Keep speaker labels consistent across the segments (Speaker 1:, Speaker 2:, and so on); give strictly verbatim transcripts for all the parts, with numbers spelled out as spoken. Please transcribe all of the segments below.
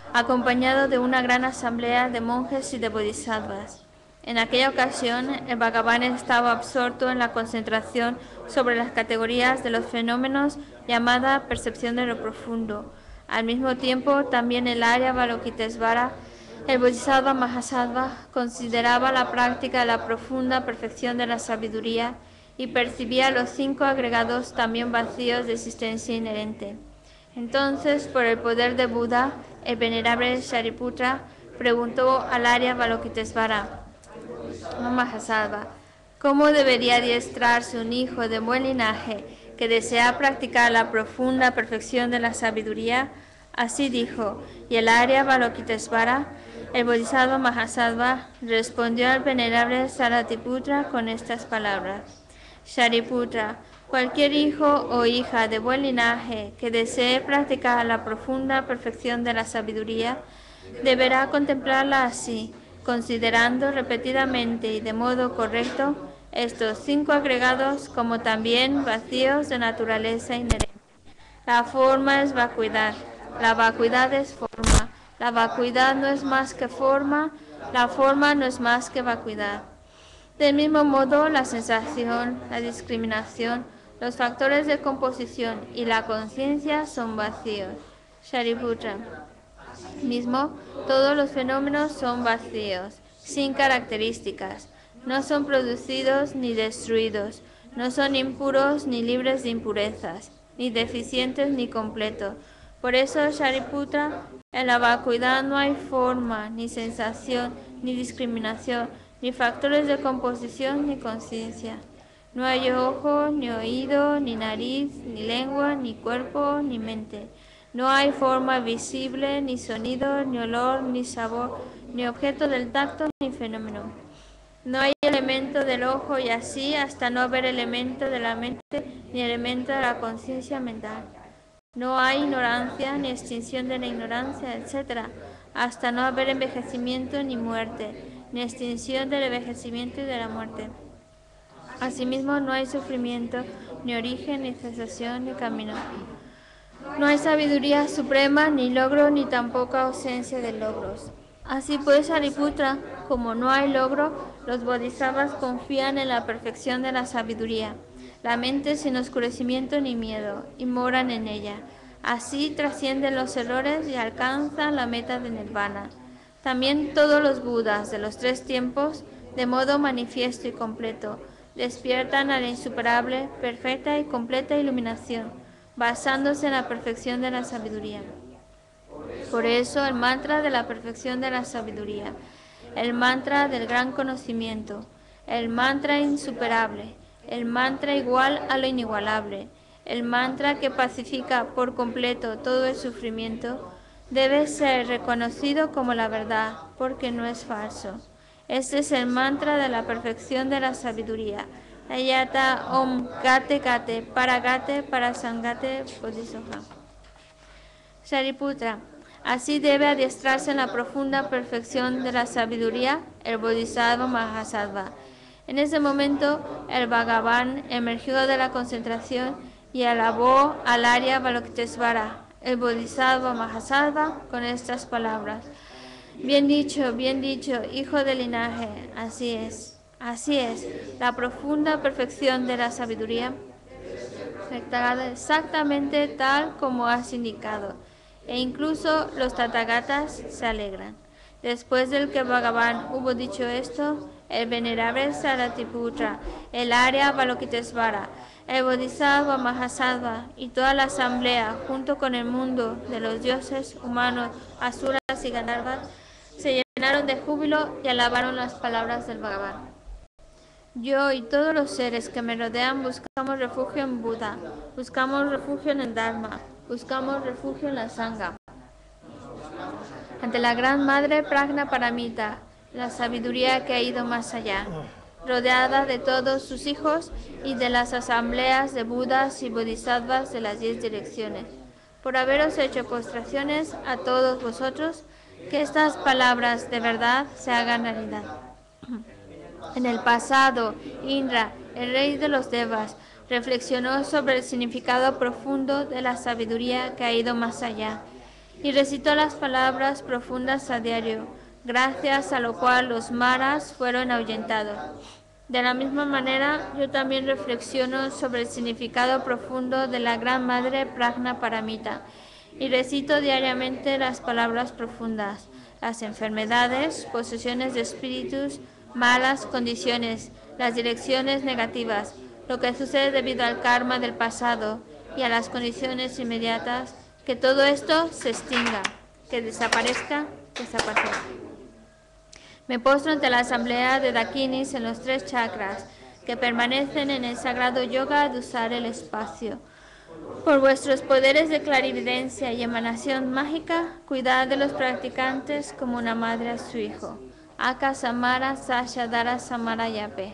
Speaker 1: acompañado de una gran asamblea de monjes y de bodhisattvas. En aquella ocasión, el Bhagavan estaba absorto en la concentración sobre las categorías de los fenómenos llamada percepción de lo profundo. Al mismo tiempo, también el Arya Avalokitesvara, el Bodhisattva Mahasattva, consideraba la práctica de la profunda perfección de la sabiduría y percibía los cinco agregados también vacíos de existencia inherente. Entonces, por el poder de Buda, el venerable Shariputra preguntó al Arya Avalokitesvara, Mahasattva, ¿cómo debería adiestrarse un hijo de buen linaje que desea practicar la profunda perfección de la sabiduría? Así dijo, y el Arya Avalokitesvara, el Bodhisattva Mahasattva, respondió al venerable Saratiputra con estas palabras. Shariputra, cualquier hijo o hija de buen linaje que desee practicar la profunda perfección de la sabiduría, deberá contemplarla así, considerando repetidamente y de modo correcto estos cinco agregados como también vacíos de naturaleza inherente. La forma es vacuidad, la vacuidad es forma, la vacuidad no es más que forma, la forma no es más que vacuidad. Del mismo modo, la sensación, la discriminación, los factores de composición y la conciencia son vacíos. Shariputra. Mismo, todos los fenómenos son vacíos, sin características, no son producidos ni destruidos, no son impuros ni libres de impurezas, ni deficientes ni completos. Por eso, Shariputra, en la vacuidad no hay forma, ni sensación, ni discriminación, ni factores de composición, ni conciencia. No hay ojo, ni oído, ni nariz, ni lengua, ni cuerpo, ni mente. No hay forma visible, ni sonido, ni olor, ni sabor, ni objeto del tacto, ni fenómeno. No hay elemento del ojo y así hasta no haber elemento de la mente, ni elemento de la conciencia mental. No hay ignorancia, ni extinción de la ignorancia, etcétera, hasta no haber envejecimiento ni muerte, ni extinción del envejecimiento y de la muerte. Asimismo, no hay sufrimiento, ni origen, ni cesación, ni camino. No hay sabiduría suprema, ni logro, ni tampoco ausencia de logros. Así pues, Shariputra, como no hay logro, los bodhisattvas confían en la perfección de la sabiduría, la mente sin oscurecimiento ni miedo, y moran en ella. Así trascienden los errores y alcanzan la meta de Nirvana. También todos los Budas de los tres tiempos, de modo manifiesto y completo, despiertan a la insuperable, perfecta y completa iluminación, basándose en la perfección de la sabiduría. Por eso el mantra de la perfección de la sabiduría, el mantra del gran conocimiento, el mantra insuperable, el mantra igual a lo inigualable, el mantra que pacifica por completo todo el sufrimiento, debe ser reconocido como la verdad, porque no es falso. Este es el mantra de la perfección de la sabiduría. Ayata Om Gate Gate Paragate Parasangate Bodhisattva. Shariputra, así debe adiestrarse en la profunda perfección de la sabiduría el Bodhisattva Mahasattva. En ese momento, el Bhagavan emergió de la concentración y alabó al Arya Avalokitesvara, el Bodhisattva Mahasattva, con estas palabras. Bien dicho, bien dicho, hijo del linaje, así es, así es, la profunda perfección de la sabiduría, rectada exactamente tal como has indicado, e incluso los Tathagatas se alegran. Después del que Bhagavan hubo dicho esto, el venerable Saratiputra, el Arya Avalokitesvara, el Bodhisattva Mahasattva y toda la asamblea, junto con el mundo de los dioses, humanos, asuras y gandharvas, se llenaron de júbilo y alabaron las palabras del Bhagavan. Yo y todos los seres que me rodean buscamos refugio en Buda, buscamos refugio en el Dharma, buscamos refugio en la Sangha. Ante la Gran Madre Prajna Paramita, la sabiduría que ha ido más allá, rodeada de todos sus hijos y de las asambleas de Budas y Bodhisattvas de las diez direcciones, por haberos hecho postraciones a todos vosotros, que estas palabras de verdad se hagan realidad. En el pasado, Indra, el rey de los Devas, reflexionó sobre el significado profundo de la sabiduría que ha ido más allá, y recitó las palabras profundas a diario, gracias a lo cual los maras fueron ahuyentados. De la misma manera, yo también reflexiono sobre el significado profundo de la Gran Madre Prajna Paramita y recito diariamente las palabras profundas. Las enfermedades, posesiones de espíritus, malas condiciones, las direcciones negativas, lo que sucede debido al karma del pasado y a las condiciones inmediatas, que todo esto se extinga, que desaparezca, desaparecerá. Me postro ante la asamblea de Dakinis en los tres chakras, que permanecen en el sagrado yoga de usar el espacio. Por vuestros poderes de clarividencia y emanación mágica, cuidad de los practicantes como una madre a su hijo. Aka Samara Sashadara Samara Yape.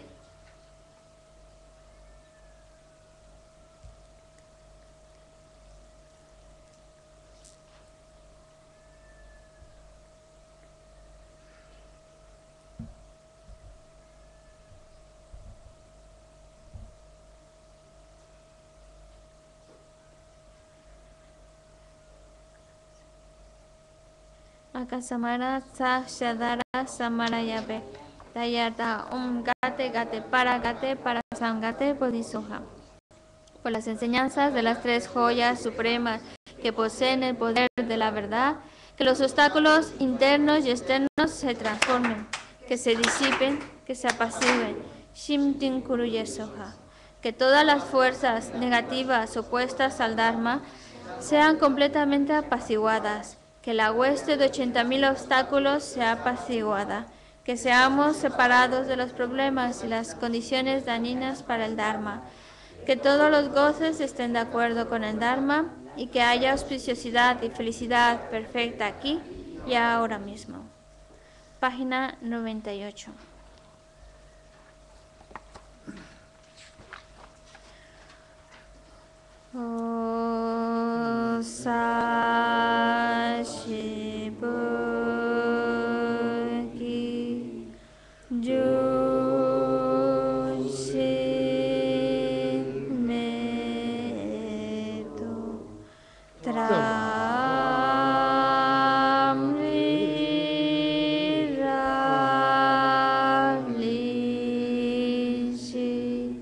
Speaker 1: Akasamara Sashadara Samarayape Tayata Om Gate Gate Para Gate Para Sangate Bodhisoha. Por las enseñanzas de las tres joyas supremas que poseen el poder de la verdad, que los obstáculos internos y externos se transformen, que se disipen, que se apaciguen. Shimtin Kuruye Soha. Que todas las fuerzas negativas opuestas al Dharma sean completamente apaciguadas. Que la hueste de ochenta mil obstáculos sea apaciguada, que seamos separados de los problemas y las condiciones dañinas para el Dharma, que todos los goces estén de acuerdo con el Dharma y que haya auspiciosidad y felicidad perfecta aquí y ahora mismo. Página noventa y ocho. O Sashibuki Jushi Meto Tramri Ralishi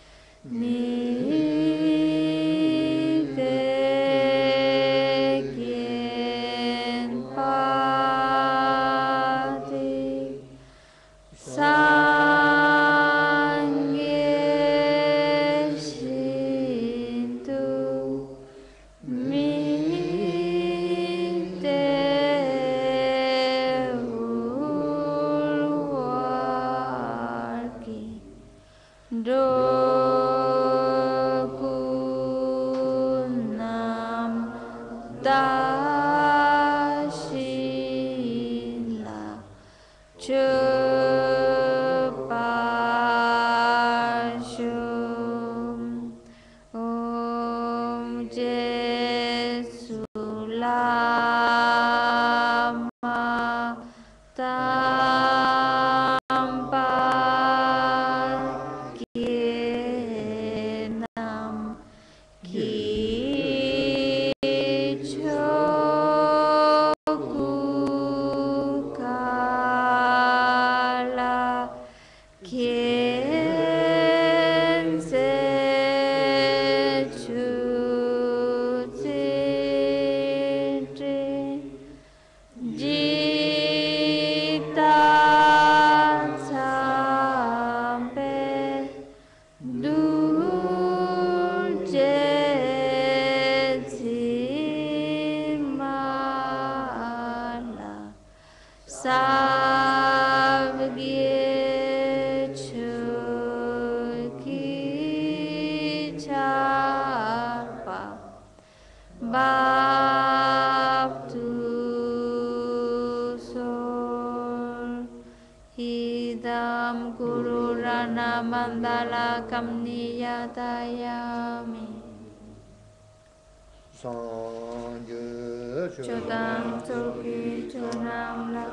Speaker 1: Chodam Turki Chonam La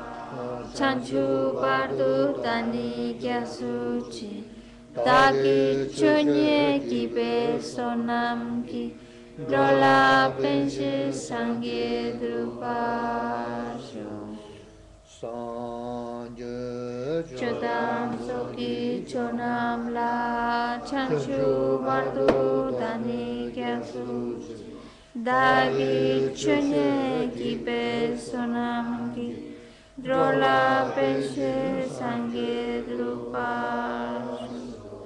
Speaker 1: Chanchu Bardu Tani Kyasuchi Taki Chunye Kibe Sonam Ki Drola Penshi Sangye Drupashu Chodam Soki Chonam La Chanchu Bardu Dani Kyasu Dagi Chone Kipe Sonam Ki Drola Penshi Sangye Drupashu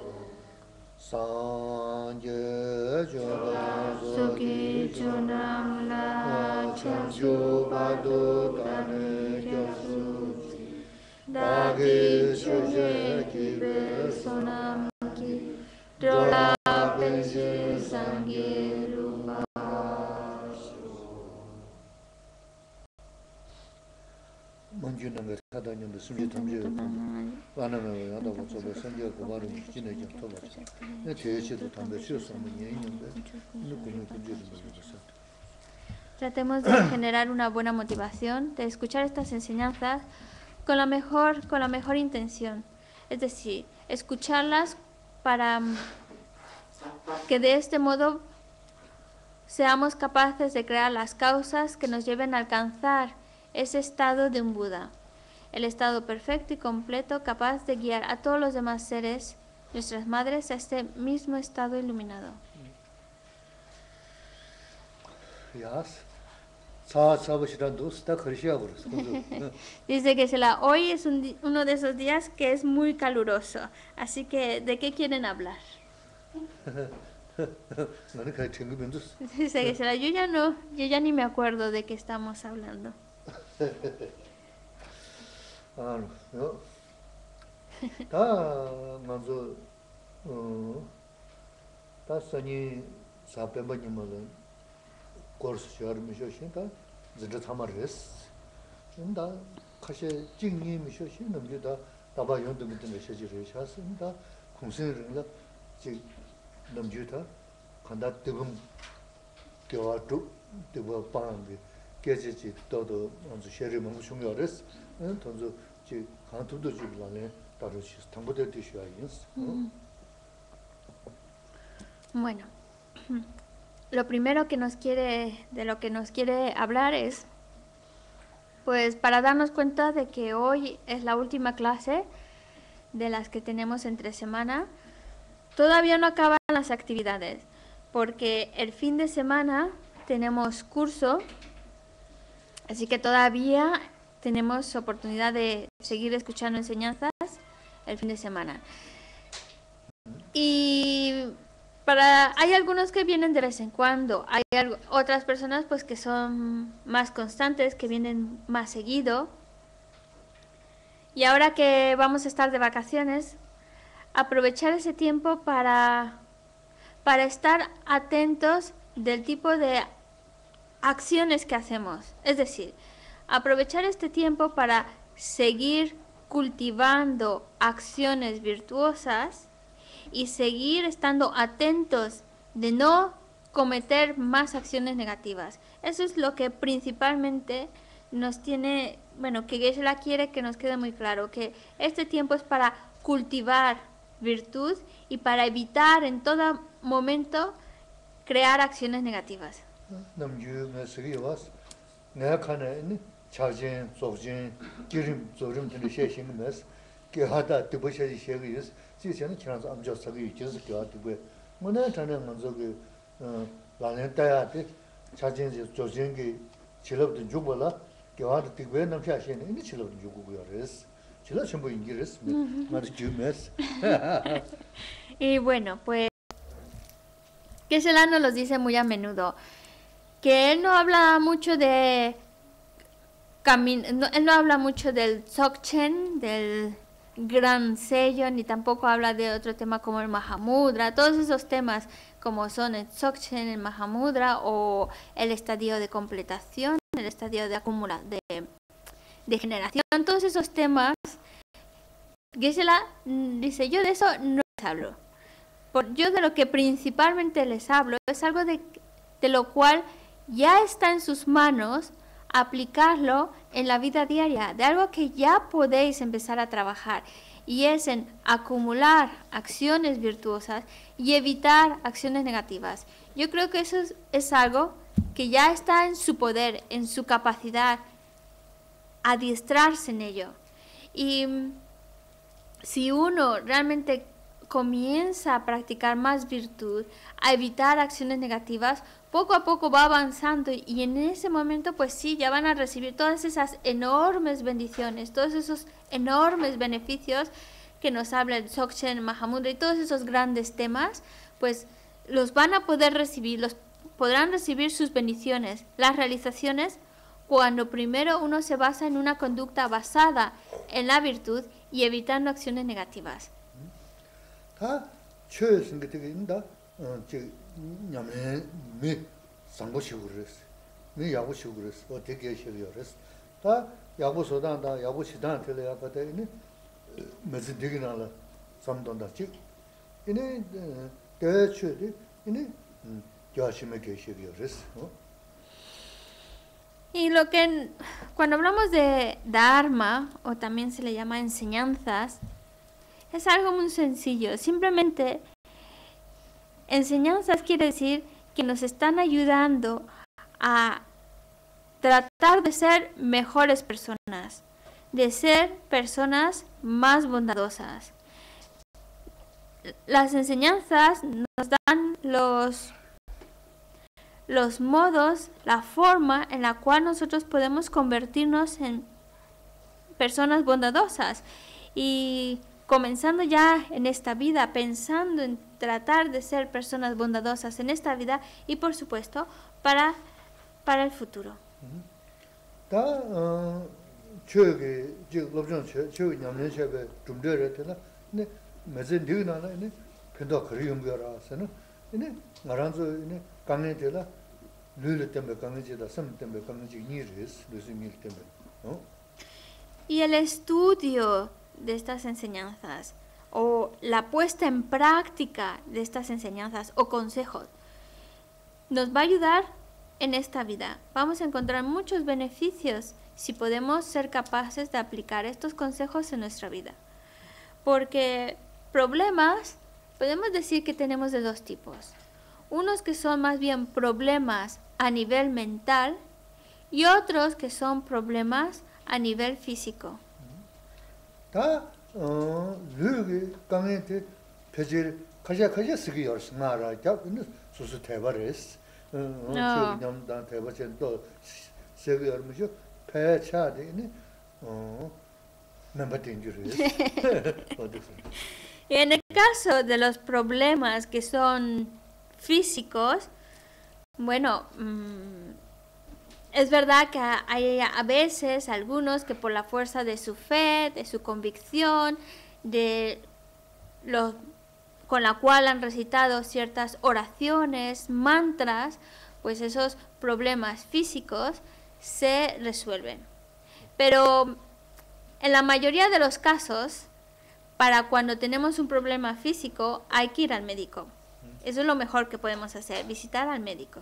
Speaker 1: Soki Chonam La Chanchu Bardu Dani Kyasu Dagi Chone Kipe Sonam Ki Drola Penshi Sangye Drupashu. Tratemos de generar una buena motivación, de escuchar estas enseñanzas con la mejor, con la mejor intención. Es decir, escucharlas para que de este modo seamos capaces de crear las causas que nos lleven a alcanzar ese estado de un Buda, el estado perfecto y completo capaz de guiar a todos los demás seres, nuestras madres, a este mismo estado iluminado. Dice que se la, hoy es un, uno de esos días que es muy caluroso, así que ¿de qué quieren hablar? Dice que se la, yo ya no, yo ya ni me acuerdo de qué estamos hablando. Bueno, lo primero que nos quiere, de lo que nos quiere hablar es, pues, para darnos cuenta de que hoy es la última clase de las que tenemos entre semana. Todavía no acaban las actividades, porque el fin de semana tenemos curso, así que todavía tenemos oportunidad de seguir escuchando enseñanzas el fin de semana. Y para, hay algunos que vienen de vez en cuando, hay algo, otras personas pues que son más constantes, que vienen más seguido. Y ahora que vamos a estar de vacaciones, aprovechar ese tiempo para, para estar atentos del tipo de acciones que hacemos. Es decir, aprovechar este tiempo para seguir cultivando acciones virtuosas y seguir estando atentos de no cometer más acciones negativas. Eso es lo que principalmente nos tiene, bueno, que Geshe-la quiere que nos quede muy claro, que este tiempo es para cultivar virtud y para evitar en todo momento crear acciones negativas. Y bueno, pues Geshe-la nos los dice muy a menudo, que él no habla mucho de no, él no habla mucho del Dzogchen, del gran sello, ni tampoco habla de otro tema como el Mahamudra, todos esos temas como son el Dzogchen, el Mahamudra o el estadio de completación, el estadio de acumula de, de generación, todos esos temas. Geshe-la dice, yo de eso no les hablo. Por, yo de lo que principalmente les hablo es algo de, de lo cual ya está en sus manos aplicarlo en la vida diaria, de algo que ya podéis empezar a trabajar, y es en acumular acciones virtuosas y evitar acciones negativas. Yo creo que eso es, es algo que ya está en su poder, en su capacidad, adiestrarse en ello. Y si uno realmente comienza a practicar más virtud, a evitar acciones negativas, poco a poco va avanzando, y en ese momento pues sí, ya van a recibir todas esas enormes bendiciones, todos esos enormes beneficios que nos habla el Dzogchen, Mahamudra y todos esos grandes temas, pues los van a poder recibir, los podrán recibir sus bendiciones, las realizaciones, cuando primero uno se basa en una conducta basada en la virtud y evitando acciones negativas.
Speaker 2: 다 최신 게 되게 있다. 어, 저 냐면 미 상고시고 그랬어. 미 야고시고 그랬어. 어떻게 하시려 그랬어. 다 야고 소단다 야고 시단 틀려 가다니 무슨 되게 나라 삼돈다 지. 이네 대체디 이네 야심에 계시려 그랬어.
Speaker 1: Y lo que cuando hablamos de Dharma, o también se le llama enseñanzas, es algo muy sencillo. Simplemente, enseñanzas quiere decir que nos están ayudando a tratar de ser mejores personas, de ser personas más bondadosas. Las enseñanzas nos dan los, los modos, la forma en la cual nosotros podemos convertirnos en personas bondadosas. Y comenzando ya en esta vida, pensando en tratar de ser personas bondadosas en esta vida y, por supuesto, para, para el futuro. Y el estudio de estas enseñanzas, o la puesta en práctica de estas enseñanzas o consejos, nos va a ayudar en esta vida. Vamos a encontrar muchos beneficios si podemos ser capaces de aplicar estos consejos en nuestra vida. Porque problemas, podemos decir que tenemos de dos tipos. Unos que son más bien problemas a nivel mental y otros que son problemas a nivel físico.
Speaker 2: 다 어, 르기 강에테 페질 가자 가자 쓰기 열심하라. 잡는 수수 대바레스. 어, 저냠단 대바전 또 쓰기 열무죠. 배차되네. 어, 넘버 땡주르스.
Speaker 1: Y en el caso de los problemas que son físicos, bueno, mmm, es verdad que hay a veces algunos que por la fuerza de su fe, de su convicción, de lo con la cual han recitado ciertas oraciones, mantras, pues esos problemas físicos se resuelven. Pero en la mayoría de los casos, para cuando tenemos un problema físico, hay que ir al médico. Eso es lo mejor que podemos hacer, visitar al médico.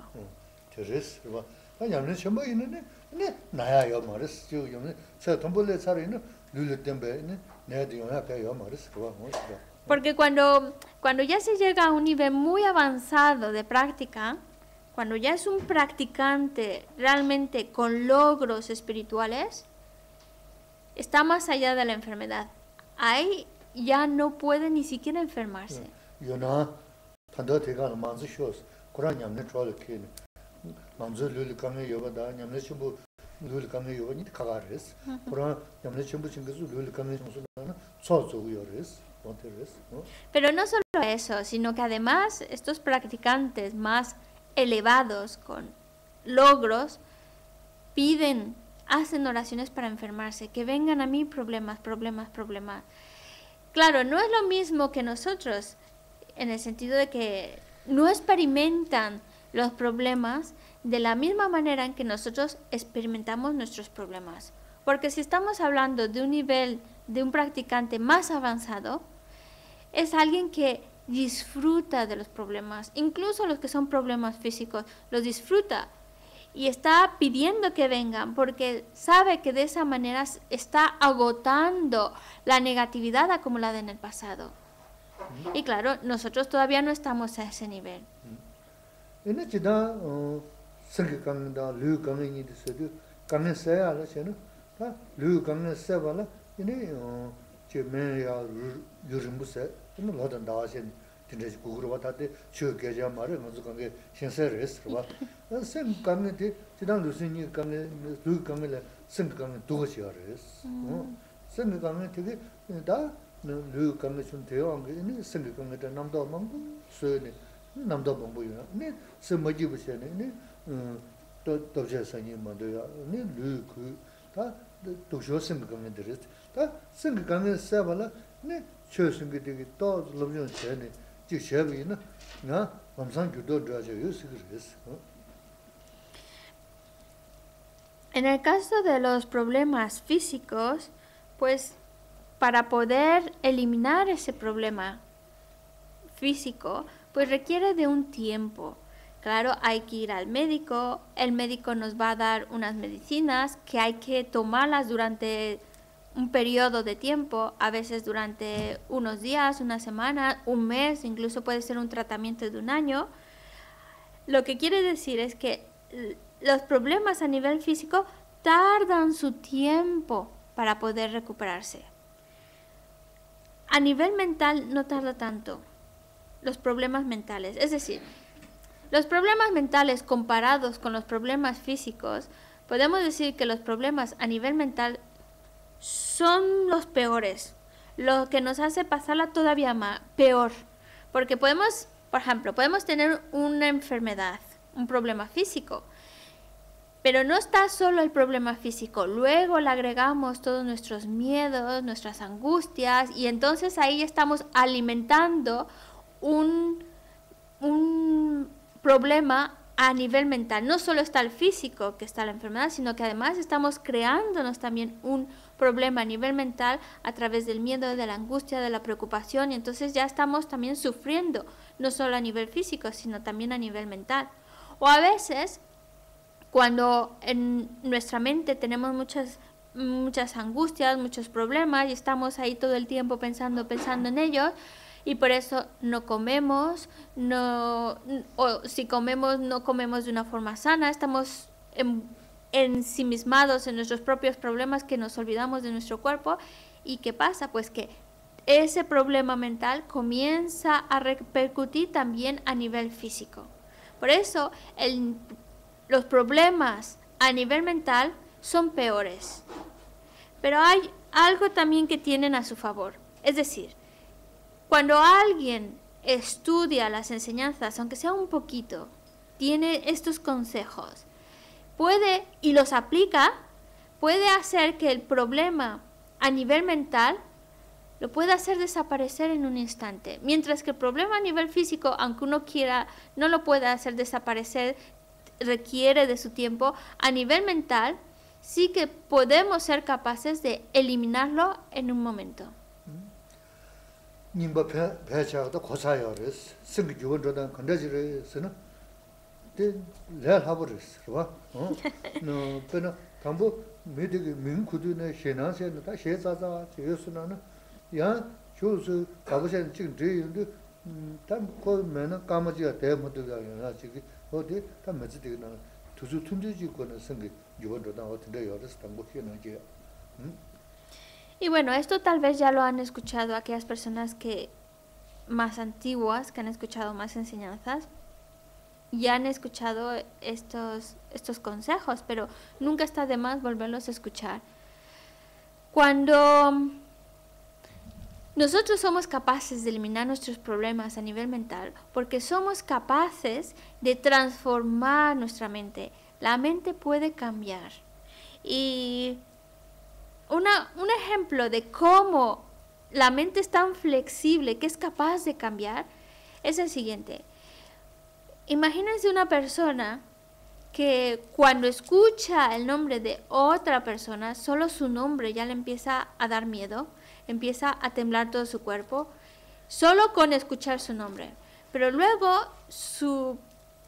Speaker 2: 아니면 전부 있는데 네 나야요 말았어. 지금 저 돈벌레 살이는 룰 때문에 내가 지금 앞에요 말았어. 그거 뭐지?
Speaker 1: Porque cuando cuando ya se llega a un nivel muy avanzado de práctica, cuando ya es un practicante realmente con logros espirituales, está más allá de la enfermedad. Ahí ya no puede ni siquiera enfermarse.
Speaker 2: Yo no tanto te gano más shows. Corán ya me troll que 남자 룰 강에 여가다 냠내 전부 룰 강에 여가니 가가레스 그러나 냠내 전부 친구들 룰 강에 정수는 소소요레스 원테레스.
Speaker 1: Pero no solo eso, sino que además estos practicantes más elevados con logros piden, hacen oraciones para enfermarse, que vengan a mí problemas, problemas, problemas. Claro, no es lo mismo que nosotros, en el sentido de que no experimentan los problemas de la misma manera en que nosotros experimentamos nuestros problemas. Porque si estamos hablando de un nivel de un practicante más avanzado, es alguien que disfruta de los problemas, incluso los que son problemas físicos, los disfruta. y está pidiendo que vengan porque sabe que de esa manera está agotando la negatividad acumulada en el pasado. Y claro, nosotros todavía no estamos a ese nivel.
Speaker 2: tindaji kukuru tate chio geja mare ngazu kange shense res rwa sen kange te chidang lu singi kange lu kange le sen kange duga chiya res sen kange tege da lu kange chun teo ange ni sen kange te namda mambu suyo ne namda mambu yu na ni sen majibu che ne ni dobje sanyi mando ya ni lu ku da duksho sen kange de res da sen kange seba la ni chio singi tege to lobyon che ne
Speaker 1: En el caso de los problemas físicos, pues para poder eliminar ese problema físico, pues requiere de un tiempo. Claro, hay que ir al médico, el médico nos va a dar unas medicinas que hay que tomarlas durante un periodo de tiempo, a veces durante unos días, una semana, un mes, incluso puede ser un tratamiento de un año. Lo que quiere decir es que los problemas a nivel físico tardan su tiempo para poder recuperarse. A nivel mental no tarda tanto los problemas mentales. Es decir, los problemas mentales comparados con los problemas físicos, podemos decir que los problemas a nivel mental son los peores, lo que nos hace pasarla todavía más, peor, porque podemos, por ejemplo, podemos tener una enfermedad, un problema físico, pero no está solo el problema físico, luego le agregamos todos nuestros miedos, nuestras angustias, y entonces ahí estamos alimentando un, un problema a nivel mental. No solo está el físico, que está la enfermedad, sino que además estamos creándonos también un problema a nivel mental a través del miedo, de la angustia, de la preocupación, y entonces ya estamos también sufriendo, no solo a nivel físico, sino también a nivel mental. O a veces, cuando en nuestra mente tenemos muchas, muchas angustias, muchos problemas, y estamos ahí todo el tiempo pensando, pensando en ellos, y por eso no comemos, no, o si comemos, no comemos de una forma sana, estamos en, ensimismados en nuestros propios problemas, que nos olvidamos de nuestro cuerpo. ¿Y qué pasa? Pues que ese problema mental comienza a repercutir también a nivel físico. Por eso el, los problemas a nivel mental son peores. Pero hay algo también que tienen a su favor. Es decir, cuando alguien estudia las enseñanzas, aunque sea un poquito, tiene estos consejos, puede, y los aplica, puede hacer que el problema a nivel mental lo pueda hacer desaparecer en un instante. Mientras que el problema a nivel físico, aunque uno quiera, no lo pueda hacer desaparecer, requiere de su tiempo. A nivel mental, sí que podemos ser capaces de eliminarlo en un momento.
Speaker 2: nimba pechaagda khosaaya res, singi juwan rodan kandajire sena, de leal habu res, rwa? No, pena, tambo medigi ming kudu na shenan se na, ta she zaza, che yosuna na, ya, chusu kabashan ching dre yundu, tam ko mena kamajiga daya muduga yana chigi, o de, tam mezi digi na, tuzu tunji ji kwa na singi juwan rodan o tinda yores, tambo shenan jiga.
Speaker 1: Y bueno, esto tal vez ya lo han escuchado aquellas personas que más antiguas, que han escuchado más enseñanzas, ya han escuchado estos, estos consejos, pero nunca está de más volverlos a escuchar. Cuando nosotros somos capaces de eliminar nuestros problemas a nivel mental, porque somos capaces de transformar nuestra mente, la mente puede cambiar. Y Una, un ejemplo de cómo la mente es tan flexible que es capaz de cambiar es el siguiente. Imagínense una persona que cuando escucha el nombre de otra persona, solo su nombre ya le empieza a dar miedo, empieza a temblar todo su cuerpo, solo con escuchar su nombre. Pero luego su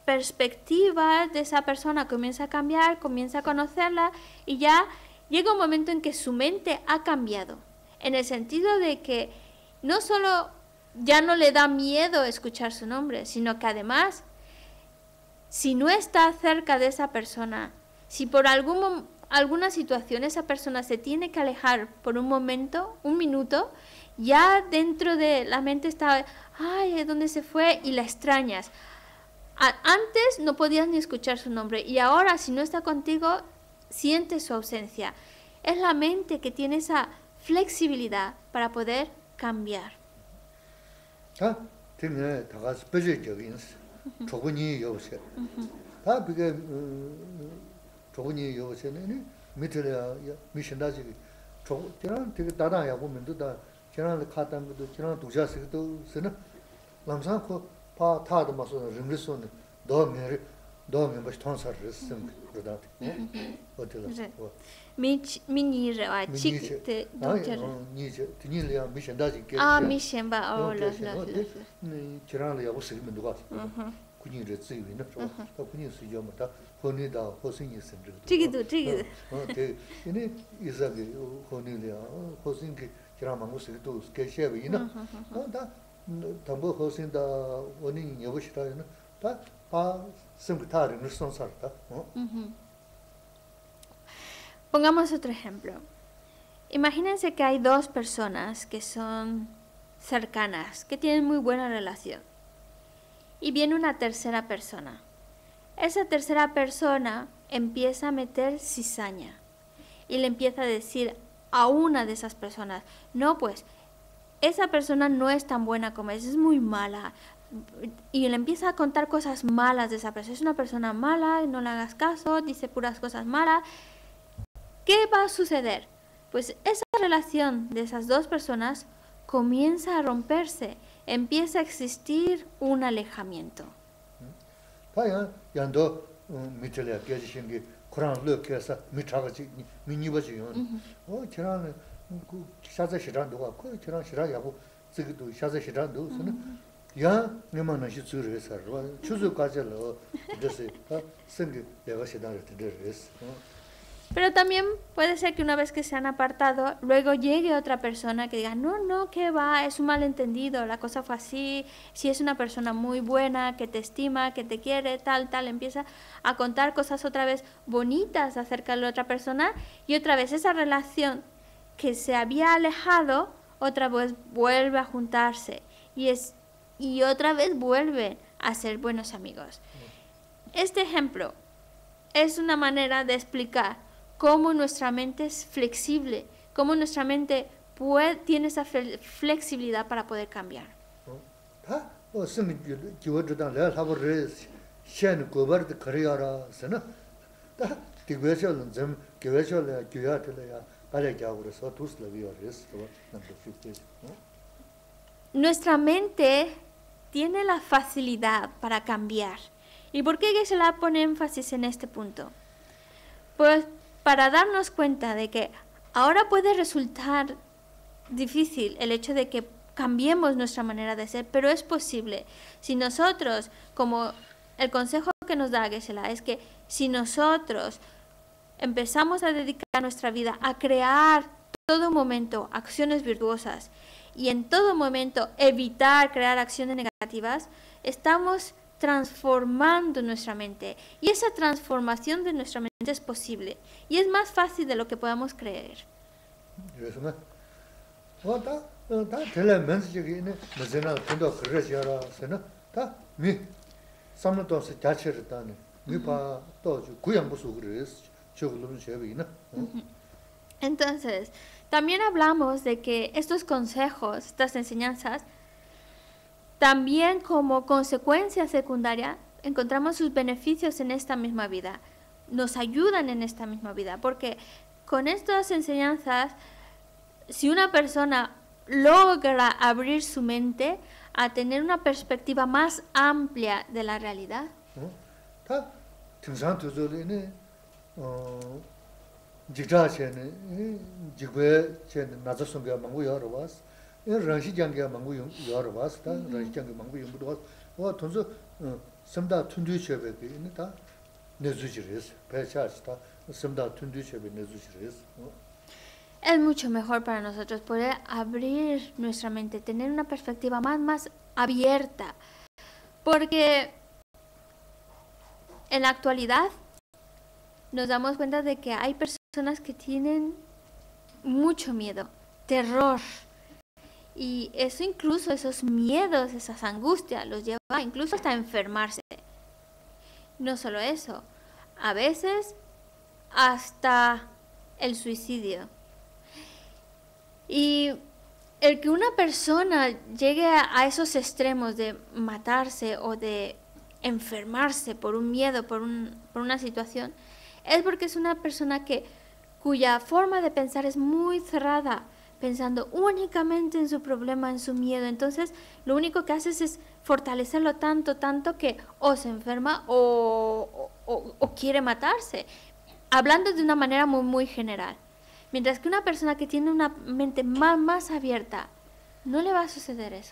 Speaker 1: perspectiva de esa persona comienza a cambiar, comienza a conocerla y ya llega un momento en que su mente ha cambiado, en el sentido de que no solo ya no le da miedo escuchar su nombre, sino que además, si no está cerca de esa persona, si por algún, alguna situación esa persona se tiene que alejar por un momento, un minuto, ya dentro de la mente está, ay, ¿dónde se fue? Y la extrañas. Antes no podías ni escuchar su nombre y ahora si no está contigo, sientes su ausencia. Es la mente que tiene esa flexibilidad para poder cambiar.
Speaker 2: 아, 때문에 다가 스페셜적인 조건이 요새. 다 그게 조건이 요새는 밑에야 미션다지. 조 저는 되게 다다야 보면도 다 저는 카단 것도 저는 도자스도 쓰는 남산코 파 타도 마서 림리손 도메 도메 뭐 통사를 쓴 그러다. 어때요?
Speaker 1: Mich minire a chik te doctor.
Speaker 2: Ni je ni le mission da ji ke.
Speaker 1: Ah mission ba oh lo lo.
Speaker 2: Ni chiran le ya bo sig men do ga. Ku ni re zui wi na so. Ta ku ni su yo ma ta ho ni da ho sin yi sem zhe.
Speaker 1: Zhe ge zhe ge.
Speaker 2: Oh de ni yi za ge ho ni le ho sin ge chiran ma mo sig do ke she wi na. Oh da da bo ho sin da wo ni yo bo shi da na. Da pa sem ge ta ri no son sa ta.
Speaker 1: Pongamos otro ejemplo. Imagínense que hay dos personas que son cercanas, que tienen muy buena relación. Y viene una tercera persona. Esa tercera persona empieza a meter cizaña y le empieza a decir a una de esas personas, no pues, esa persona no es tan buena como es, es muy mala. Y le empieza a contar cosas malas de esa persona. Es una persona mala, no le hagas caso, dice puras cosas malas. ¿Qué va a suceder? Pues esa relación de esas dos personas comienza a romperse, empieza a existir un alejamiento. Pero también puede ser que una vez que se han apartado, luego llegue otra persona que diga, no, no, ¿qué va? Es un malentendido, la cosa fue así, si es una persona muy buena, que te estima, que te quiere, tal, tal, empieza a contar cosas otra vez bonitas acerca de la otra persona y otra vez esa relación que se había alejado, otra vez vuelve a juntarse y, es, y otra vez vuelve a ser buenos amigos. Este ejemplo es una manera de explicar cómo nuestra mente es flexible, cómo nuestra mente puede, tiene esa flexibilidad para poder cambiar. Nuestra mente tiene la facilidad para cambiar. ¿Y por qué se la pone énfasis en este punto? Pues para darnos cuenta de que ahora puede resultar difícil el hecho de que cambiemos nuestra manera de ser, pero es posible. Si nosotros, como el consejo que nos da Geshe-la, es que si nosotros empezamos a dedicar nuestra vida a crear todo momento acciones virtuosas y en todo momento evitar crear acciones negativas, estamos transformando nuestra mente. Y esa transformación de nuestra mente es posible. Y es más fácil de lo que podamos creer. Entonces, también hablamos de que estos consejos, estas enseñanzas, también como consecuencia secundaria encontramos sus beneficios en esta misma vida, nos ayudan en esta misma vida, porque con estas enseñanzas, si una persona logra abrir su mente a tener una perspectiva más amplia de la realidad,
Speaker 2: 어 돈서 섬다 툰두체베 이니다 내주지레스 배차스다 섬다 툰두체베 내주지레스
Speaker 1: Es mucho mejor para nosotros poder abrir nuestra mente, tener una perspectiva más, más abierta, porque en la actualidad nos damos cuenta de que hay personas que tienen mucho miedo, terror, y eso incluso, esos miedos, esas angustias, los lleva incluso hasta enfermarse. No solo eso, a veces hasta el suicidio. Y el que una persona llegue a esos extremos de matarse o de enfermarse por un miedo, por, un, por una situación, es porque es una persona que, cuya forma de pensar es muy cerrada, pensando únicamente en su problema, en su miedo. Entonces, lo único que haces es fortalecerlo tanto, tanto que o se enferma o, o, o quiere matarse, hablando de una manera muy, muy general. Mientras que una persona que tiene una mente más, más abierta, no le va a suceder eso.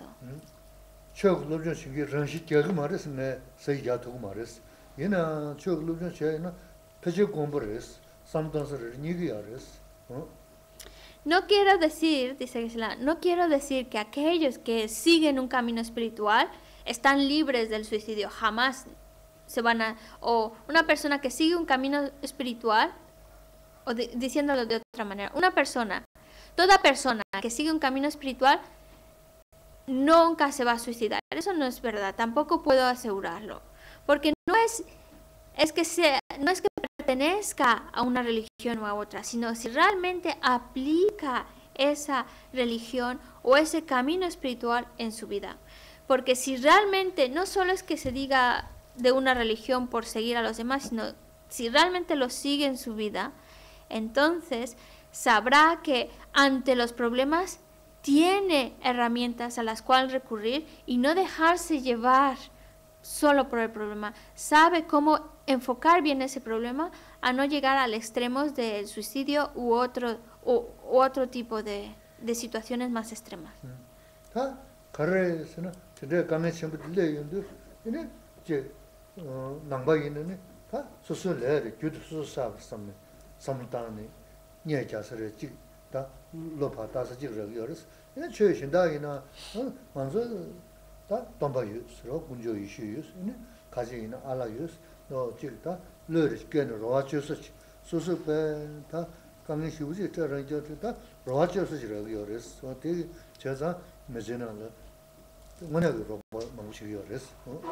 Speaker 1: No quiero decir, dice Gisela, no quiero decir que aquellos que siguen un camino espiritual están libres del suicidio, jamás se van a... O una persona que sigue un camino espiritual, o de, diciéndolo de otra manera, una persona, toda persona que sigue un camino espiritual nunca se va a suicidar. Eso no es verdad, tampoco puedo asegurarlo, porque no es, es que sea, no es que pertenezca a una religión o a otra, sino si realmente aplica esa religión o ese camino espiritual en su vida. Porque si realmente no solo es que se diga de una religión por seguir a los demás, sino si realmente lo sigue en su vida, entonces sabrá que ante los problemas tiene herramientas a las cuales recurrir y no dejarse llevar solo por el problema. Sabe cómo enfocar bien ese problema a no llegar al extremo del suicidio u otro, u, u otro tipo de, de situaciones más extremas.
Speaker 2: 다 dombayus, 군조 이슈유스, 가지나 알아유스, 너 지다 르르스케는 로아치우스, 소소베 다 강의 시우지 저런저다 로아치우스지라고 요레스. 어디 저자 메제나는 뭐냐고 뭐무시요레스.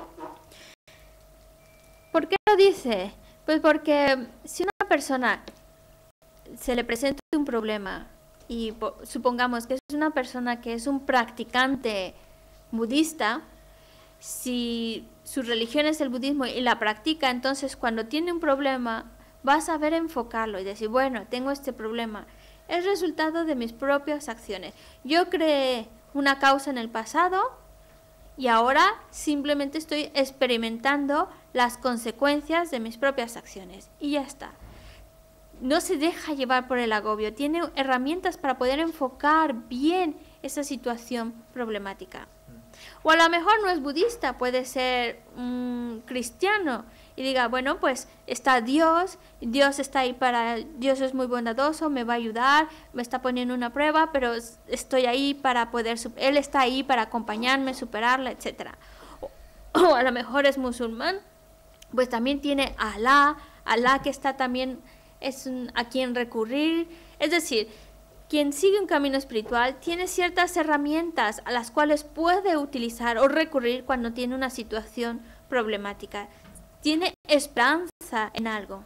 Speaker 1: ¿Por qué lo dice? Pues porque si una persona se le presenta un problema y supongamos que es una persona que es un practicante budista, si su religión es el budismo y la practica, entonces cuando tiene un problema va a saber enfocarlo y decir, bueno, tengo este problema, es resultado de mis propias acciones. Yo creé una causa en el pasado y ahora simplemente estoy experimentando las consecuencias de mis propias acciones y ya está. No se deja llevar por el agobio, tiene herramientas para poder enfocar bien esa situación problemática. O a lo mejor no es budista, puede ser um, cristiano y diga, bueno, pues está Dios, Dios está ahí para, Dios es muy bondadoso, me va a ayudar, me está poniendo una prueba, pero estoy ahí para poder, Él está ahí para acompañarme, superarla, etcétera. O, o a lo mejor es musulmán, pues también tiene a Alá, Alá que está también, es un, a quien recurrir, es decir, quien sigue un camino espiritual tiene ciertas herramientas a las cuales puede utilizar o recurrir cuando tiene una situación problemática. Tiene esperanza en algo.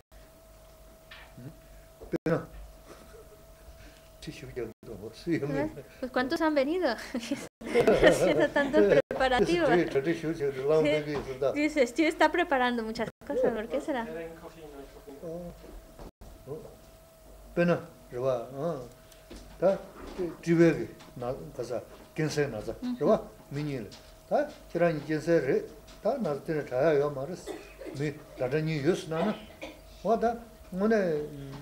Speaker 1: Pues ¿cuántos han venido? Haciendo tantos preparativos. Dice, Steve está preparando muchas cosas, ¿por qué será?
Speaker 2: Pena, ¿verdad? 다 지베기 나 가서 견세 나자. ¿verdad? 미니를. 다 지라니 견세를 다 나한테 자야요 말았어. 미 다른이 유스나나. 와다 뭐네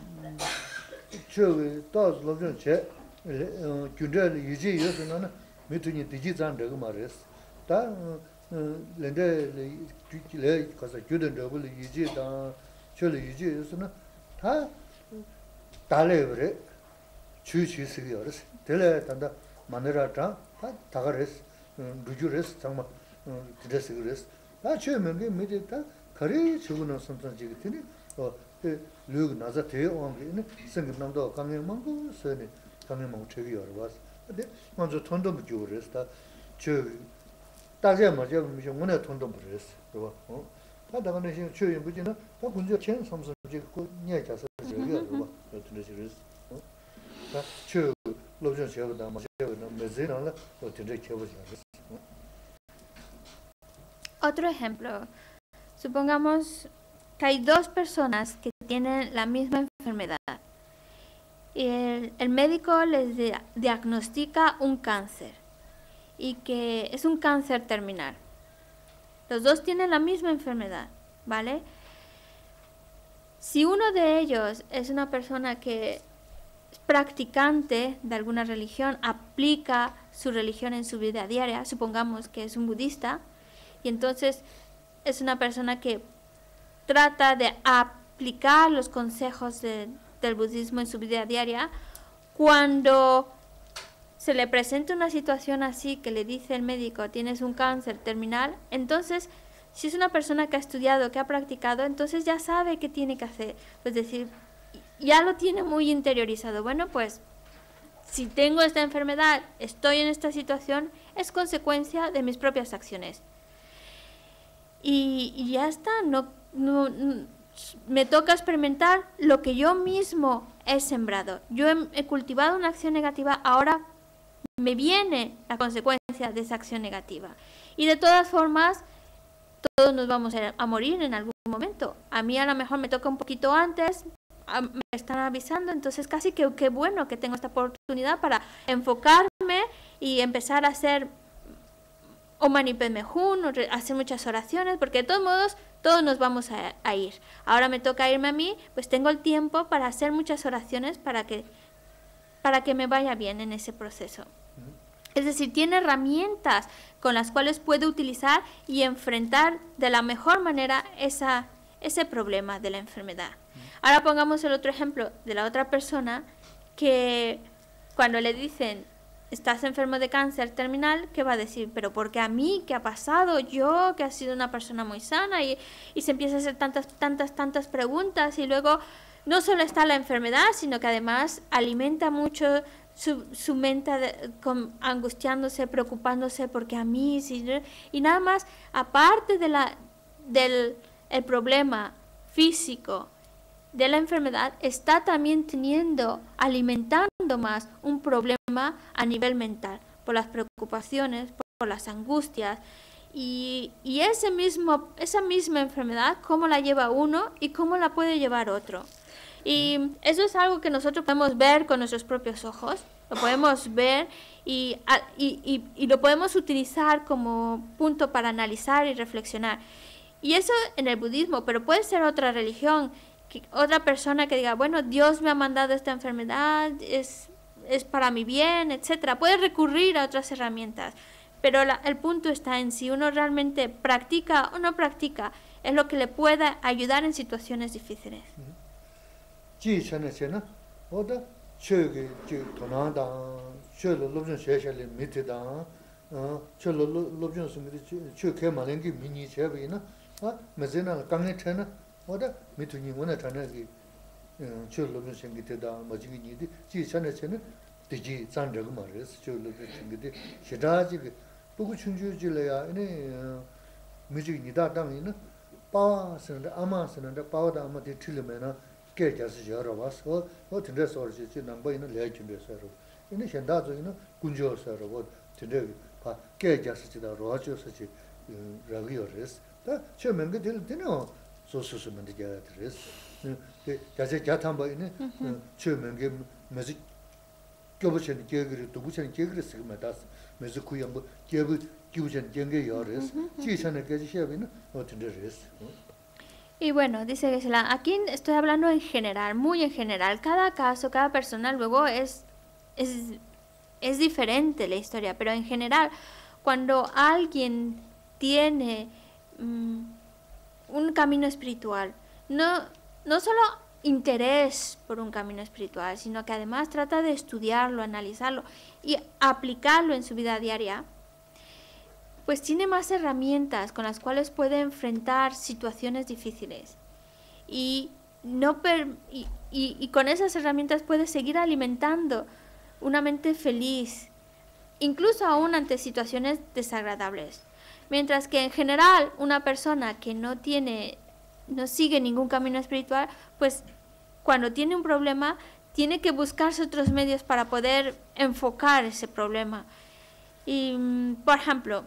Speaker 2: 저기 또 로전 제 균절 유지 유스나나 미트니 디지잔 되고 말았어. 다 lende le cosa gyuden double yiji da chole yiji isna ta dalebre chu chu sigyoris tele tanda manera ta tagares bujures tama 드레스그레스 다 처음에 미디다 거리 주고는 선선지 같으니 어 르그 나자 대어 온게 생각남도 강행망고 서네 강행망 책이 여러 봤어 근데 먼저 돈도 못 주고 그랬다 저 다제 맞아 무슨 문에 돈도 못 그랬어 그거 어 다다가는 지금 주인 부지는 다 군저 chen 섬섬지 그 녀자서 저기야 그거 어떤 데서 그랬어 어다저 로전 제거다 뭐 제거는 메제나라 어떤 데 쳐보지
Speaker 1: Otro ejemplo, supongamos que hay dos personas que tienen la misma enfermedad. Y el, el médico les di- diagnostica un cáncer y que es un cáncer terminal. Los dos tienen la misma enfermedad, ¿vale? Si uno de ellos es una persona que es practicante de alguna religión, aplica su religión en su vida diaria, supongamos que es un budista, y entonces es una persona que trata de aplicar los consejos de, del budismo en su vida diaria. Cuando se le presenta una situación así que le dice el médico, tienes un cáncer terminal, entonces si es una persona que ha estudiado, que ha practicado, entonces ya sabe qué tiene que hacer. Es decir, ya lo tiene muy interiorizado. Bueno, pues si tengo esta enfermedad, estoy en esta situación, es consecuencia de mis propias acciones. Y, y ya está, no, no, no, me toca experimentar lo que yo mismo he sembrado. Yo he, he cultivado una acción negativa, ahora me viene la consecuencia de esa acción negativa. Y de todas formas, todos nos vamos a, a morir en algún momento. A mí a lo mejor me toca un poquito antes, a, me están avisando, entonces casi que qué bueno que tengo esta oportunidad para enfocarme y empezar a hacer o Mani Padme Hum, o hacer muchas oraciones, porque de todos modos todos nos vamos a, a ir. Ahora me toca irme a mí, pues tengo el tiempo para hacer muchas oraciones para que, para que me vaya bien en ese proceso. Es decir, tiene herramientas con las cuales puede utilizar y enfrentar de la mejor manera esa, ese problema de la enfermedad. Ahora pongamos el otro ejemplo de la otra persona que cuando le dicen estás enfermo de cáncer terminal, ¿qué va a decir? Pero ¿por qué a mí? ¿Qué ha pasado? Yo, que he sido una persona muy sana, y, y se empieza a hacer tantas, tantas, tantas preguntas, y luego no solo está la enfermedad, sino que además alimenta mucho su, su mente de, con, angustiándose, preocupándose, porque a mí, sí, y nada más, aparte de la, del el problema físico de la enfermedad, está también teniendo, alimentando más un problema a nivel mental, por las preocupaciones, por, por las angustias, y, y ese mismo, esa misma enfermedad, cómo la lleva uno y cómo la puede llevar otro. Y eso es algo que nosotros podemos ver con nuestros propios ojos, lo podemos ver y, y, y, y lo podemos utilizar como punto para analizar y reflexionar. Y eso en el budismo, pero puede ser otra religión, que otra persona que diga, bueno, Dios me ha mandado esta enfermedad, es, es para mi bien, etcétera. Puede recurrir a otras herramientas, pero la, el punto está en si uno realmente practica o no practica, es lo que le pueda ayudar en situaciones difíciles.
Speaker 2: 오다 미투니 원에 전에기 출로는 생기다 뭐지기 니디 지 전에서는 되지 잔저고 말이었어 출로는 생기디 시다지 누구 춘주질래야 이네 미지 니다 당이는 빠스는데 아마스는데 빠오다 아마디 틀리면은 깨져서 여러 와서 어 근데 소리지 남보이는 레전드서로 이네 현다저는 군조서로 근데 봐 깨져서 지다 로아져서지 라기어스 다 처음엔 그 되는 소소소면 되게 들었어. 그 자세 자탐바이네. 처음에 매직 교부천 계그리 도부천 계그리 쓰면 다스. 매직 구양 뭐 계부 교부천 경계 열었어. 지천에까지 시합이는 어떤 데랬어.
Speaker 1: Y bueno, dice Geshe-la, aquí estoy hablando en general, muy en general. Cada caso, cada persona luego es, es, es diferente la historia, pero en general, cuando alguien tiene um, un camino espiritual, no, no solo interés por un camino espiritual, sino que además trata de estudiarlo, analizarlo y aplicarlo en su vida diaria, pues tiene más herramientas con las cuales puede enfrentar situaciones difíciles. Y, no per, y, y, y con esas herramientas puede seguir alimentando una mente feliz, incluso aún ante situaciones desagradables. Mientras que en general una persona que no tiene, no sigue ningún camino espiritual, pues cuando tiene un problema tiene que buscarse otros medios para poder enfocar ese problema. Y, por ejemplo,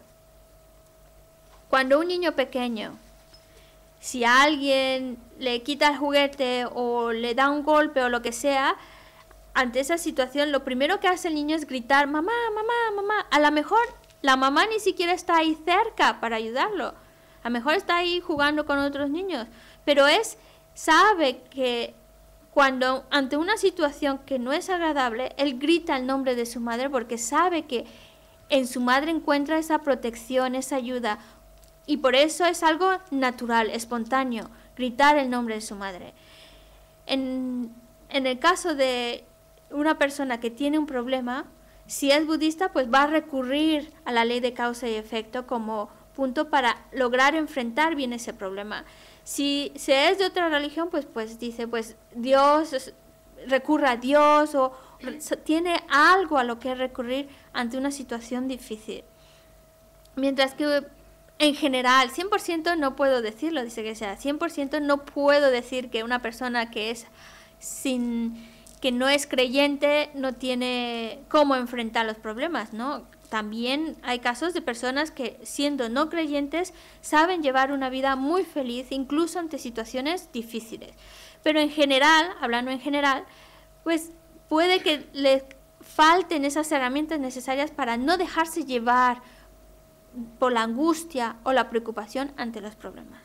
Speaker 1: cuando un niño pequeño, si a alguien le quita el juguete o le da un golpe o lo que sea, ante esa situación lo primero que hace el niño es gritar, mamá, mamá, mamá. A lo mejor la mamá ni siquiera está ahí cerca para ayudarlo. A lo mejor está ahí jugando con otros niños. Pero es, sabe que cuando ante una situación que no es agradable, él grita el nombre de su madre porque sabe que en su madre encuentra esa protección, esa ayuda. Y por eso es algo natural, espontáneo, gritar el nombre de su madre. En, en el caso de una persona que tiene un problema, si es budista, pues va a recurrir a la ley de causa y efecto como punto para lograr enfrentar bien ese problema. Si se es de otra religión, pues, pues dice, pues Dios, recurra a Dios o tiene algo a lo que recurrir ante una situación difícil. Mientras que en general, cien por ciento no puedo decirlo, dice que sea, cien por ciento no puedo decir que una persona que es sin, que no es creyente no tiene cómo enfrentar los problemas, ¿no? También hay casos de personas que, siendo no creyentes, saben llevar una vida muy feliz, incluso ante situaciones difíciles. Pero en general, hablando en general, pues puede que les falten esas herramientas necesarias para no dejarse llevar por la angustia o la preocupación ante los problemas.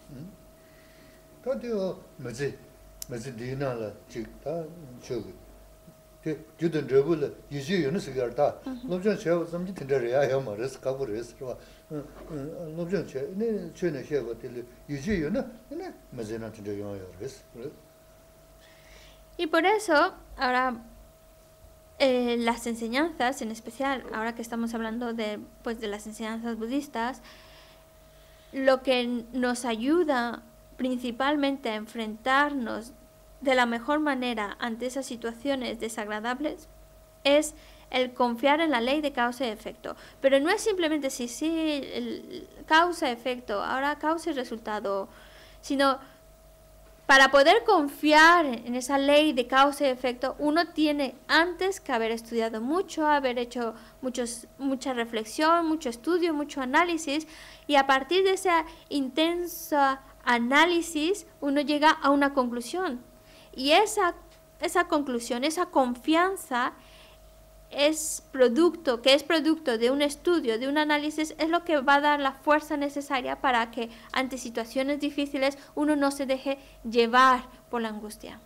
Speaker 1: Y por eso, ahora Eh, las enseñanzas, en especial ahora que estamos hablando de, pues, de las enseñanzas budistas, lo que nos ayuda principalmente a enfrentarnos de la mejor manera ante esas situaciones desagradables es el confiar en la ley de causa y efecto. Pero no es simplemente sí, sí, el causa-efecto, ahora causa y resultado, sino para poder confiar en esa ley de causa y efecto, uno tiene antes que haber estudiado mucho, haber hecho muchos, mucha reflexión, mucho estudio, mucho análisis, y a partir de ese intenso análisis uno llega a una conclusión. Y esa, esa conclusión, esa confianza es producto, que es producto de un estudio, de un análisis, es lo que va a dar la fuerza necesaria para que ante situaciones difíciles uno no se deje llevar por la angustia.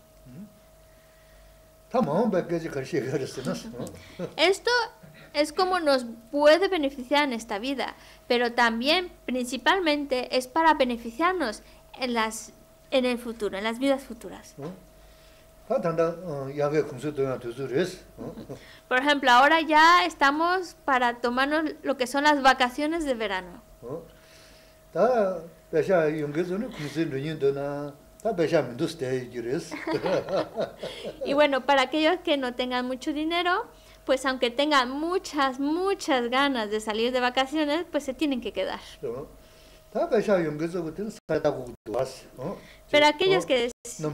Speaker 1: Esto es como nos puede beneficiar en esta vida, pero también principalmente es para beneficiarnos en, las, en el futuro, en las vidas futuras. Por ejemplo, ahora ya estamos para tomarnos lo que son las vacaciones de verano. Y bueno, para aquellos que no tengan mucho dinero, pues aunque tengan muchas, muchas ganas de salir de vacaciones, pues se tienen que quedar. Pero aquellos que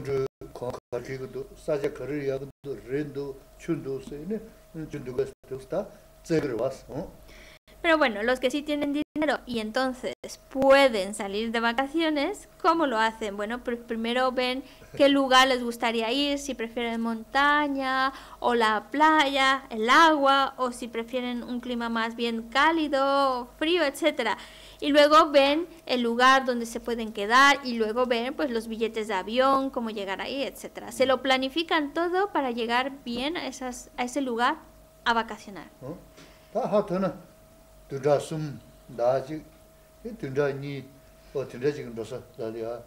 Speaker 1: Pero bueno, los que sí tienen dinero y entonces pueden salir de vacaciones, ¿cómo lo hacen? Bueno, pues primero ven qué lugar les gustaría ir, si prefieren montaña o la playa, el agua, o si prefieren un clima más bien cálido, frío, etcétera. Y luego ven el lugar donde se pueden quedar y luego ven pues los billetes de avión, cómo llegar ahí, etcétera. Se lo planifican todo para llegar bien a, esas, a ese lugar a vacacionar.
Speaker 2: tendrá ni o tendrá que entonces la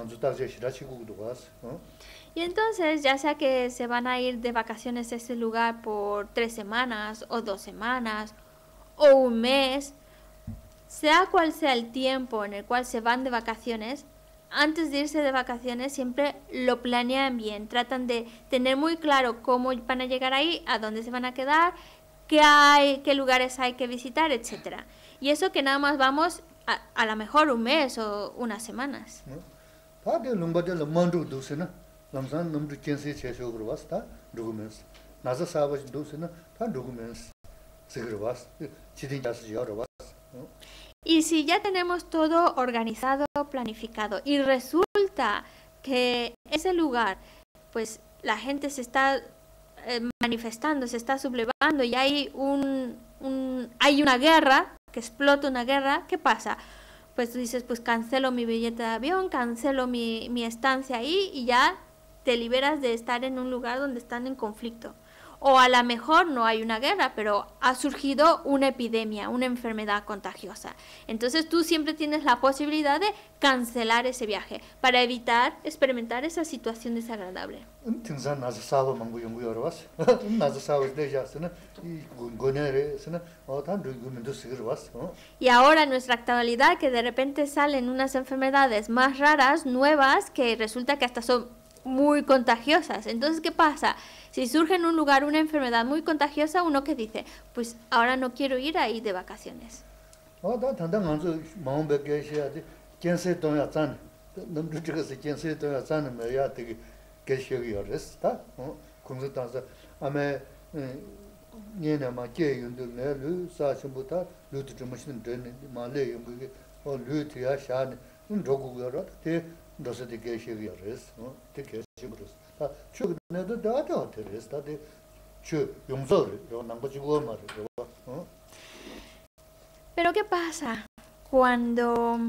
Speaker 1: Y entonces, ya sea que se van a ir de vacaciones a ese lugar por tres semanas o dos semanas o un mes, sea cual sea el tiempo en el cual se van de vacaciones, antes de irse de vacaciones siempre lo planean bien, tratan de tener muy claro cómo van a llegar ahí, a dónde se van a quedar, qué hay, qué lugares hay que visitar, etcétera. Y eso que nada más vamos a, a lo mejor un mes o unas semanas. Y si ya tenemos todo organizado, planificado, y resulta que ese lugar, pues la gente se está eh, manifestando, se está sublevando y hay un, un hay una guerra, que explota una guerra, ¿qué pasa? Pues tú dices, pues cancelo mi billete de avión, cancelo mi, mi estancia ahí y ya te liberas de estar en un lugar donde están en conflicto. O a lo mejor no hay una guerra, pero ha surgido una epidemia, una enfermedad contagiosa. Entonces tú siempre tienes la posibilidad de cancelar ese viaje para evitar experimentar esa situación desagradable. Y ahora en nuestra actualidad que de repente salen unas enfermedades más raras, nuevas, que resulta que hasta son muy contagiosas. Entonces, ¿qué pasa? Si surge en un lugar una enfermedad muy contagiosa, uno que dice, pues ahora no quiero ir ahí de vacaciones. Pero ¿qué pasa cuando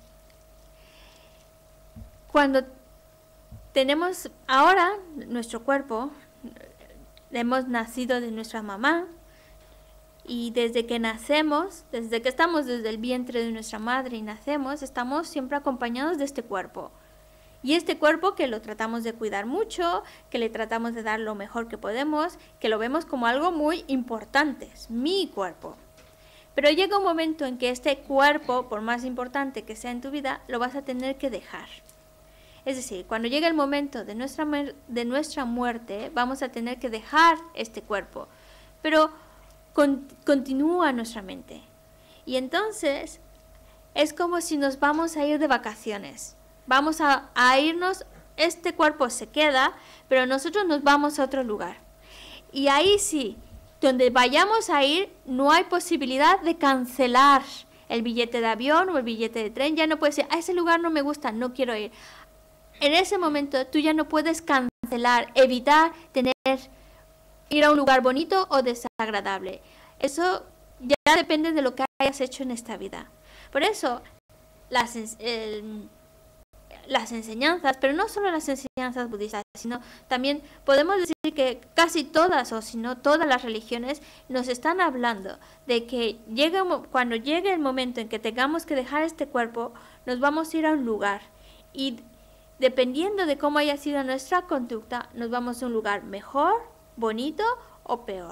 Speaker 1: cuando tenemos ahora nuestro cuerpo, hemos nacido de nuestra mamá y desde que nacemos, desde que estamos desde el vientre de nuestra madre y nacemos, estamos siempre acompañados de este cuerpo. Y este cuerpo que lo tratamos de cuidar mucho, que le tratamos de dar lo mejor que podemos, que lo vemos como algo muy importante, es mi cuerpo. Pero llega un momento en que este cuerpo, por más importante que sea en tu vida, lo vas a tener que dejar. Es decir, cuando llegue el momento de nuestra, de nuestra muerte, vamos a tener que dejar este cuerpo. Pero con, continúa nuestra mente. Y entonces es como si nos vamos a ir de vacaciones. Vamos a, a irnos, este cuerpo se queda, pero nosotros nos vamos a otro lugar. Y ahí sí, donde vayamos a ir, no hay posibilidad de cancelar el billete de avión o el billete de tren. Ya no puedes decir, a ese lugar no me gusta, no quiero ir. En ese momento tú ya no puedes cancelar, evitar tener, ir a un lugar bonito o desagradable. Eso ya depende de lo que hayas hecho en esta vida. Por eso, las... El, las enseñanzas, pero no solo las enseñanzas budistas, sino también podemos decir que casi todas, o si no todas las religiones, nos están hablando de que llega, cuando llegue el momento en que tengamos que dejar este cuerpo, nos vamos a ir a un lugar y dependiendo de cómo haya sido nuestra conducta, nos vamos a un lugar mejor, bonito o peor.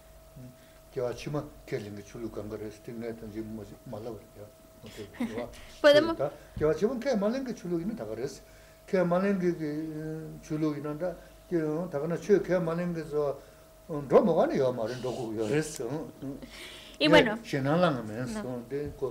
Speaker 1: Podemos y bueno, no.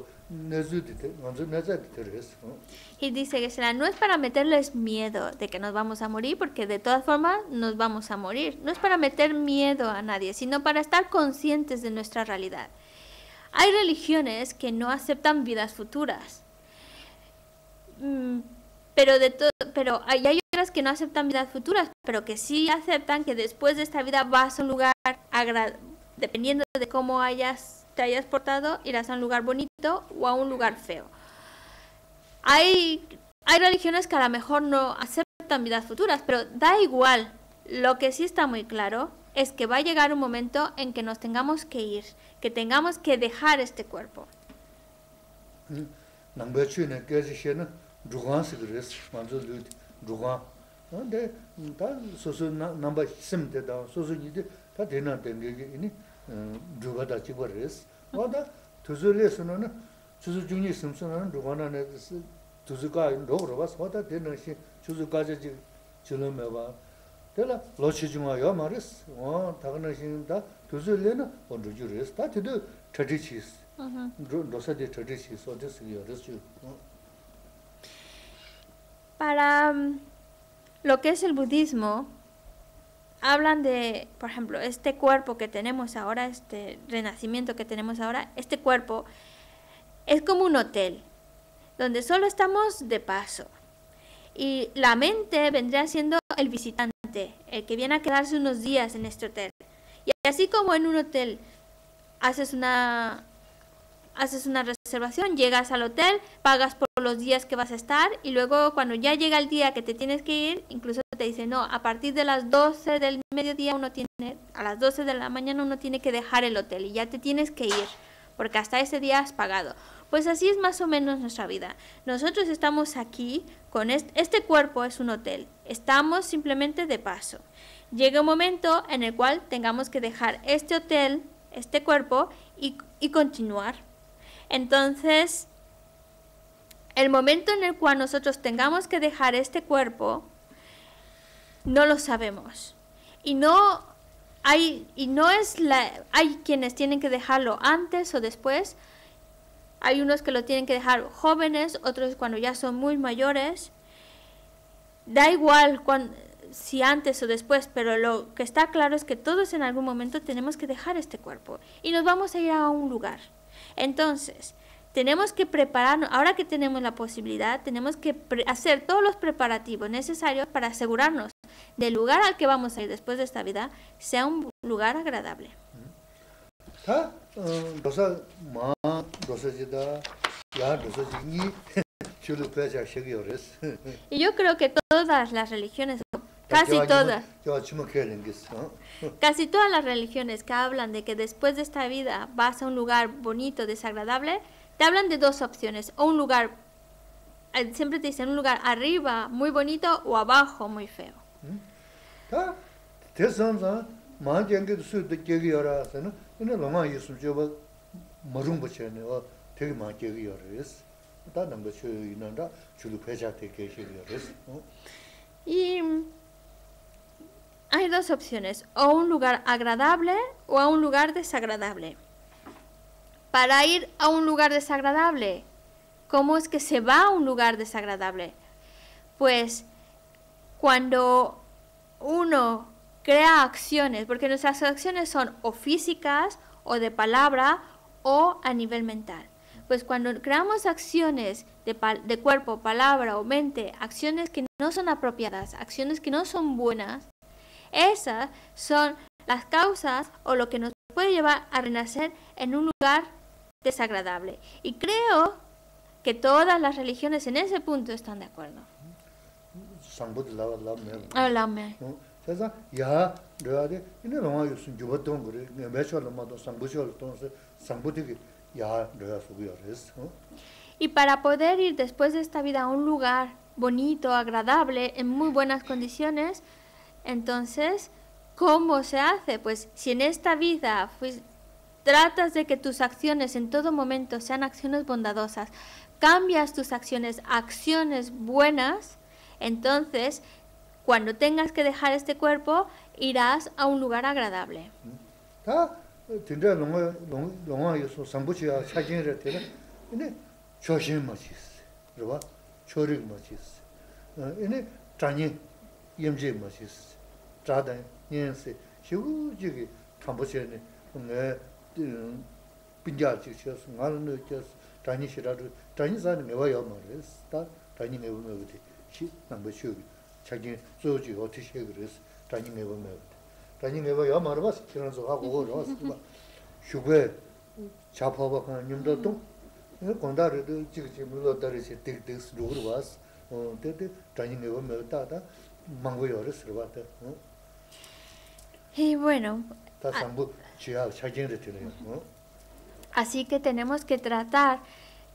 Speaker 1: Y dice que será, no es para meterles miedo de que nos vamos a morir, porque de todas formas nos vamos a morir. No es para meter miedo a nadie, sino para estar conscientes de nuestra realidad. Hay religiones que no aceptan vidas futuras, mm, pero, de to pero hay, hay otras que no aceptan vidas futuras, pero que sí aceptan que después de esta vida vas a un lugar, dependiendo de cómo hayas, te hayas portado, irás a un lugar bonito o a un lugar feo. Hay, hay religiones que a lo mejor no aceptan vidas futuras, pero da igual. Lo que sí está muy claro es que va a llegar un momento en que nos tengamos que ir, que tengamos que dejar este cuerpo.
Speaker 2: Mm. 남배추네 깨지시는 주관스 그랬어. 먼저 루 주관. 근데 다 소소 넘버 심대다. 소소니데 다 되나 된게 이니 주가다 찍어res. 와다 두줄에서는 주주 중에 심선은 주관안에 두주가 로로 와서 와다 되는 시 주주까지 줄으면 봐. 내가 로치 중화야 말했어. 어, 다가나신다 두줄에는 먼저 주res. 다 되도 traditions.
Speaker 1: Para um, lo que es el budismo, hablan de, por ejemplo, este cuerpo que tenemos ahora, este renacimiento que tenemos ahora, este cuerpo es como un hotel, donde solo estamos de paso. Y la mente vendría siendo el visitante, el que viene a quedarse unos días en este hotel. Y así como en un hotel haces una... haces una reservación, llegas al hotel, pagas por los días que vas a estar y luego cuando ya llega el día que te tienes que ir, incluso te dicen, no, a partir de las doce del mediodía uno tiene, a las doce de la mañana uno tiene que dejar el hotel y ya te tienes que ir, porque hasta ese día has pagado. Pues así es más o menos nuestra vida. Nosotros estamos aquí, con este, este cuerpo es un hotel, estamos simplemente de paso. Llega un momento en el cual tengamos que dejar este hotel, este cuerpo y, y continuar. Entonces, el momento en el cual nosotros tengamos que dejar este cuerpo, no lo sabemos. Y no hay, y no es la, hay quienes tienen que dejarlo antes o después. Hay unos que lo tienen que dejar jóvenes, otros cuando ya son muy mayores. Da igual cuando, si antes o después, pero lo que está claro es que todos en algún momento tenemos que dejar este cuerpo y nos vamos a ir a un lugar. Entonces, tenemos que prepararnos, ahora que tenemos la posibilidad, tenemos que hacer todos los preparativos necesarios para asegurarnos del lugar al que vamos a ir después de esta vida sea un lugar agradable. Y yo creo que todas las religiones, casi todas, casi todas las religiones que hablan de que después de esta vida vas a un lugar bonito, desagradable, te hablan de dos opciones, o un lugar, siempre te dicen un lugar arriba, muy bonito, o abajo, muy feo. Y hay dos opciones, o un lugar agradable o a un lugar desagradable. Para ir a un lugar desagradable, ¿cómo es que se va a un lugar desagradable? Pues cuando uno crea acciones, porque nuestras acciones son o físicas o de palabra o a nivel mental. Pues cuando creamos acciones de, de cuerpo, palabra o mente, acciones que no son apropiadas, acciones que no son buenas, esas son las causas o lo que nos puede llevar a renacer en un lugar desagradable. Y creo que todas las religiones en ese punto están de acuerdo. Háblame. Y para poder ir después de esta vida a un lugar bonito, agradable, en muy buenas condiciones, entonces, ¿cómo se hace? Pues si en esta vida pues, tratas de que tus acciones en todo momento sean acciones bondadosas, cambias tus acciones a acciones buenas, entonces, cuando tengas que dejar este cuerpo, irás a un lugar agradable. Y bueno, así que tenemos que tratar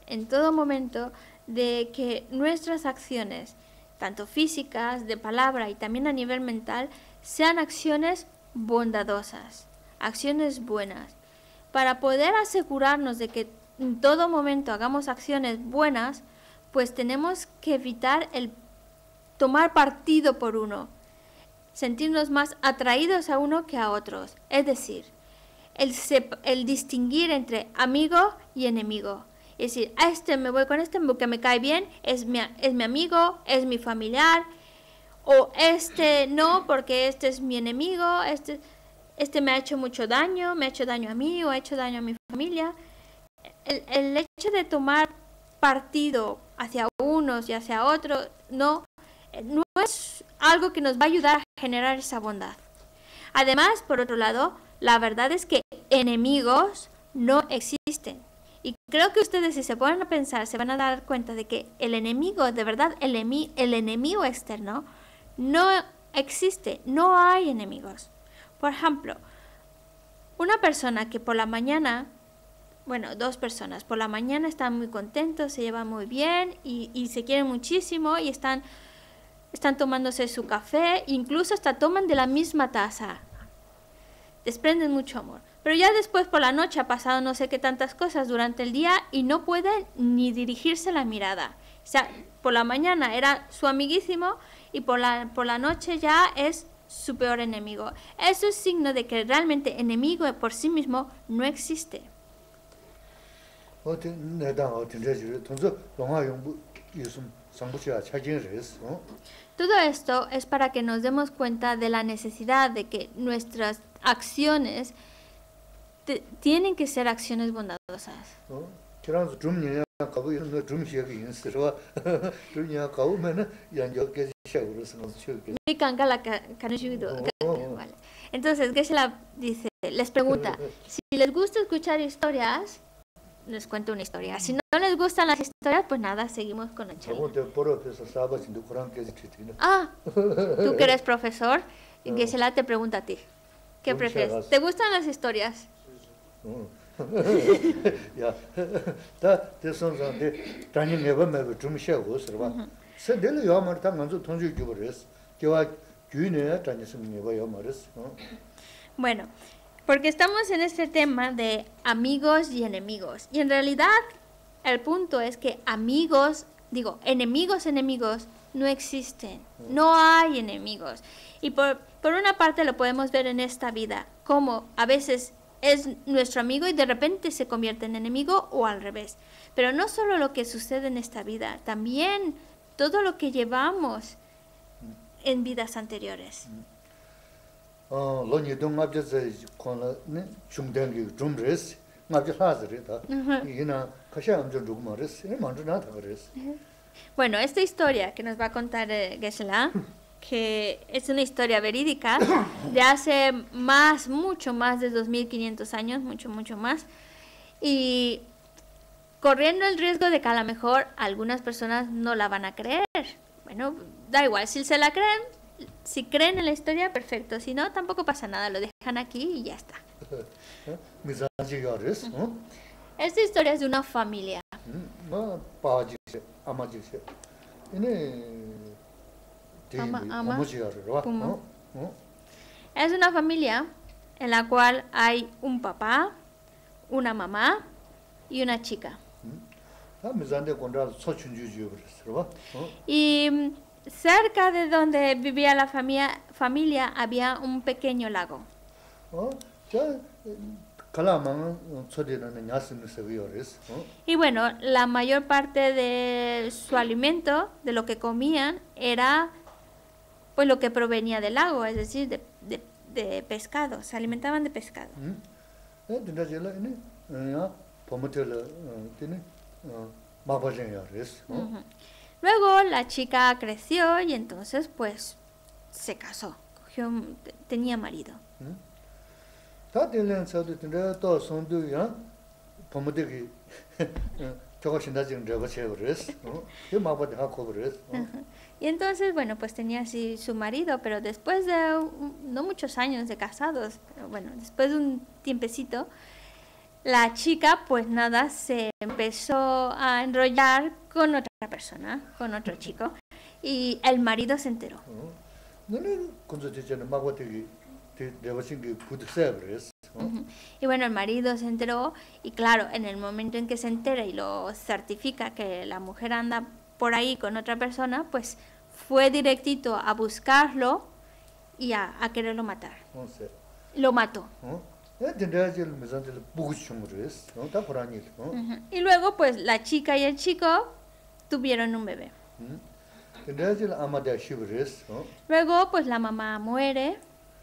Speaker 1: en todo momento de que nuestras acciones, tanto físicas, de palabra y también a nivel mental, sean acciones bondadosas, acciones buenas. Para poder asegurarnos de que en todo momento hagamos acciones buenas, pues tenemos que evitar el tomar partido por uno, sentirnos más atraídos a uno que a otros. Es decir, el, el distinguir entre amigo y enemigo. Es decir, a este me voy con este porque me cae bien, es mi, es mi amigo, es mi familiar, o este no porque este es mi enemigo, este, este me ha hecho mucho daño, me ha hecho daño a mí o ha hecho daño a mi familia. El, el hecho de tomar partido hacia unos y hacia otros no, no es algo que nos va a ayudar a generar esa bondad. Además, por otro lado, la verdad es que enemigos no existen. Y creo que ustedes, si se ponen a pensar, se van a dar cuenta de que el enemigo, de verdad, el, emi el enemigo externo, no existe. No hay enemigos. Por ejemplo, una persona que por la mañana, bueno, dos personas, por la mañana están muy contentos, se llevan muy bien y, y se quieren muchísimo y están, están tomándose su café, incluso hasta toman de la misma taza. Desprenden mucho amor. Pero ya después por la noche ha pasado no sé qué tantas cosas durante el día y no pueden ni dirigirse la mirada. O sea, por la mañana era su amiguísimo y por la, por la noche ya es su peor enemigo. Eso es signo de que realmente enemigo por sí mismo no existe. Todo esto es para que nos demos cuenta de la necesidad de que nuestras acciones te, tienen que ser acciones bondadosas. Entonces, Geshe-la dice, les pregunta, si les gusta escuchar historias, les cuento una historia. Si no, no les gustan las historias, pues nada, seguimos con la charla. Ah, tú que eres profesor, Geshe-la te pregunta a ti. ¿Qué prefieres? ¿Te gustan las historias? Bueno, porque estamos en este tema de amigos y enemigos. Y en realidad el punto es que amigos, digo, enemigos, enemigos no existen. No hay enemigos. Y por, por una parte lo podemos ver en esta vida, como a veces es nuestro amigo y de repente se convierte en enemigo o al revés. Pero no solo lo que sucede en esta vida, también todo lo que llevamos en vidas anteriores. Bueno, esta historia que nos va a contar eh, Geshe-la, que es una historia verídica de hace más, mucho más de dos mil quinientos años, mucho, mucho más, y corriendo el riesgo de que a lo mejor algunas personas no la van a creer. Bueno, da igual, si se la creen, si creen en la historia, perfecto, si no, tampoco pasa nada, lo dejan aquí y ya está. Esta historia es de una familia. Ama, ama, Puma. Es una familia en la cual hay un papá, una mamá y una chica. Y cerca de donde vivía la familia, familia había un pequeño lago. Y bueno, la mayor parte de su alimento, de lo que comían, era pues lo que provenía del lago, es decir, de, de, de pescado, se alimentaban de pescado. Uh-huh. Luego la chica creció y entonces pues se casó, cogió, tenía marido. Y entonces, bueno, pues tenía así su marido, pero después de no muchos años de casados, pero bueno, después de un tiempecito, la chica, pues nada, se empezó a enrollar con otra persona, con otro chico, y el marido se enteró. Uh-huh. Y bueno, el marido se enteró, y claro, en el momento en que se entera y lo certifica que la mujer anda por ahí con otra persona, pues fue directito a buscarlo y a, a quererlo matar. Lo mató. Uh-huh. Y luego, pues, la chica y el chico tuvieron un bebé. Luego, pues, la mamá muere.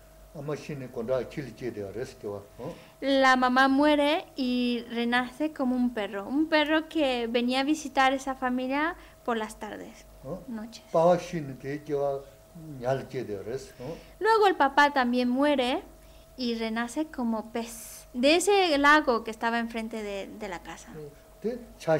Speaker 1: La mamá muere y renace como un perro. Un perro que venía a visitar esa familia por las tardes, noches. Luego el papá también muere y renace como pez de ese lago que estaba enfrente de, de la casa. Uh-huh.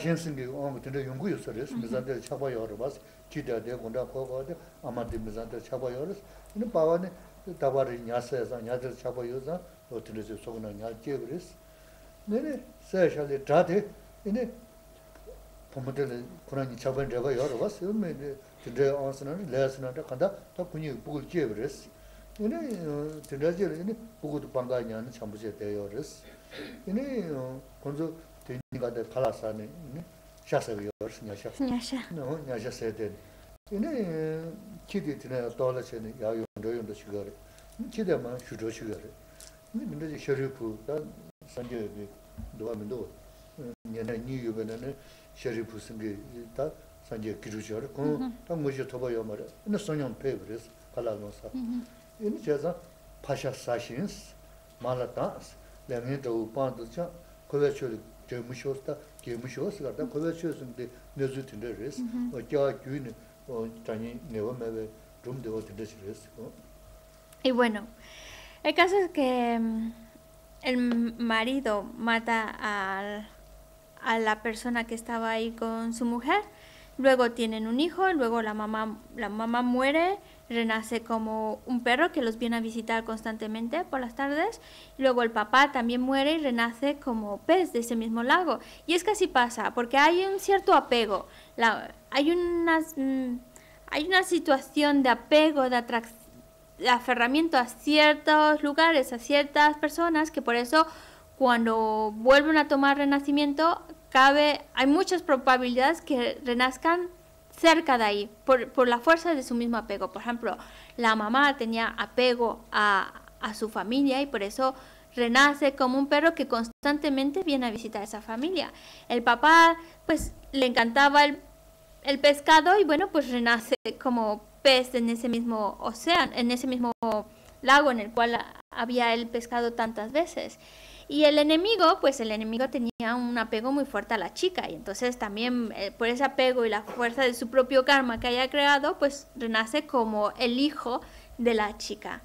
Speaker 1: Y bueno, el caso es que um, el marido mata a, a la persona que estaba ahí con su mujer, luego tienen un hijo, luego la mamá, la mamá muere, renace como un perro que los viene a visitar constantemente por las tardes, luego el papá también muere y renace como pez de ese mismo lago. Y es que así pasa, porque hay un cierto apego, la, hay, unas, mm, hay una situación de apego, de atracción, de aferramiento a ciertos lugares, a ciertas personas, que por eso cuando vuelven a tomar renacimiento, cabe, hay muchas probabilidades que renazcan cerca de ahí, por, por la fuerza de su mismo apego. Por ejemplo, la mamá tenía apego a, a su familia y por eso renace como un perro que constantemente viene a visitar a esa familia. El papá, pues, le encantaba el, el pescado y bueno, pues renace como pez en ese mismo océano, en ese mismo lago en el cual había el pescado tantas veces. Y el enemigo, pues el enemigo tenía un apego muy fuerte a la chica y entonces también eh, por ese apego y la fuerza de su propio karma que haya creado, pues renace como el hijo de la chica.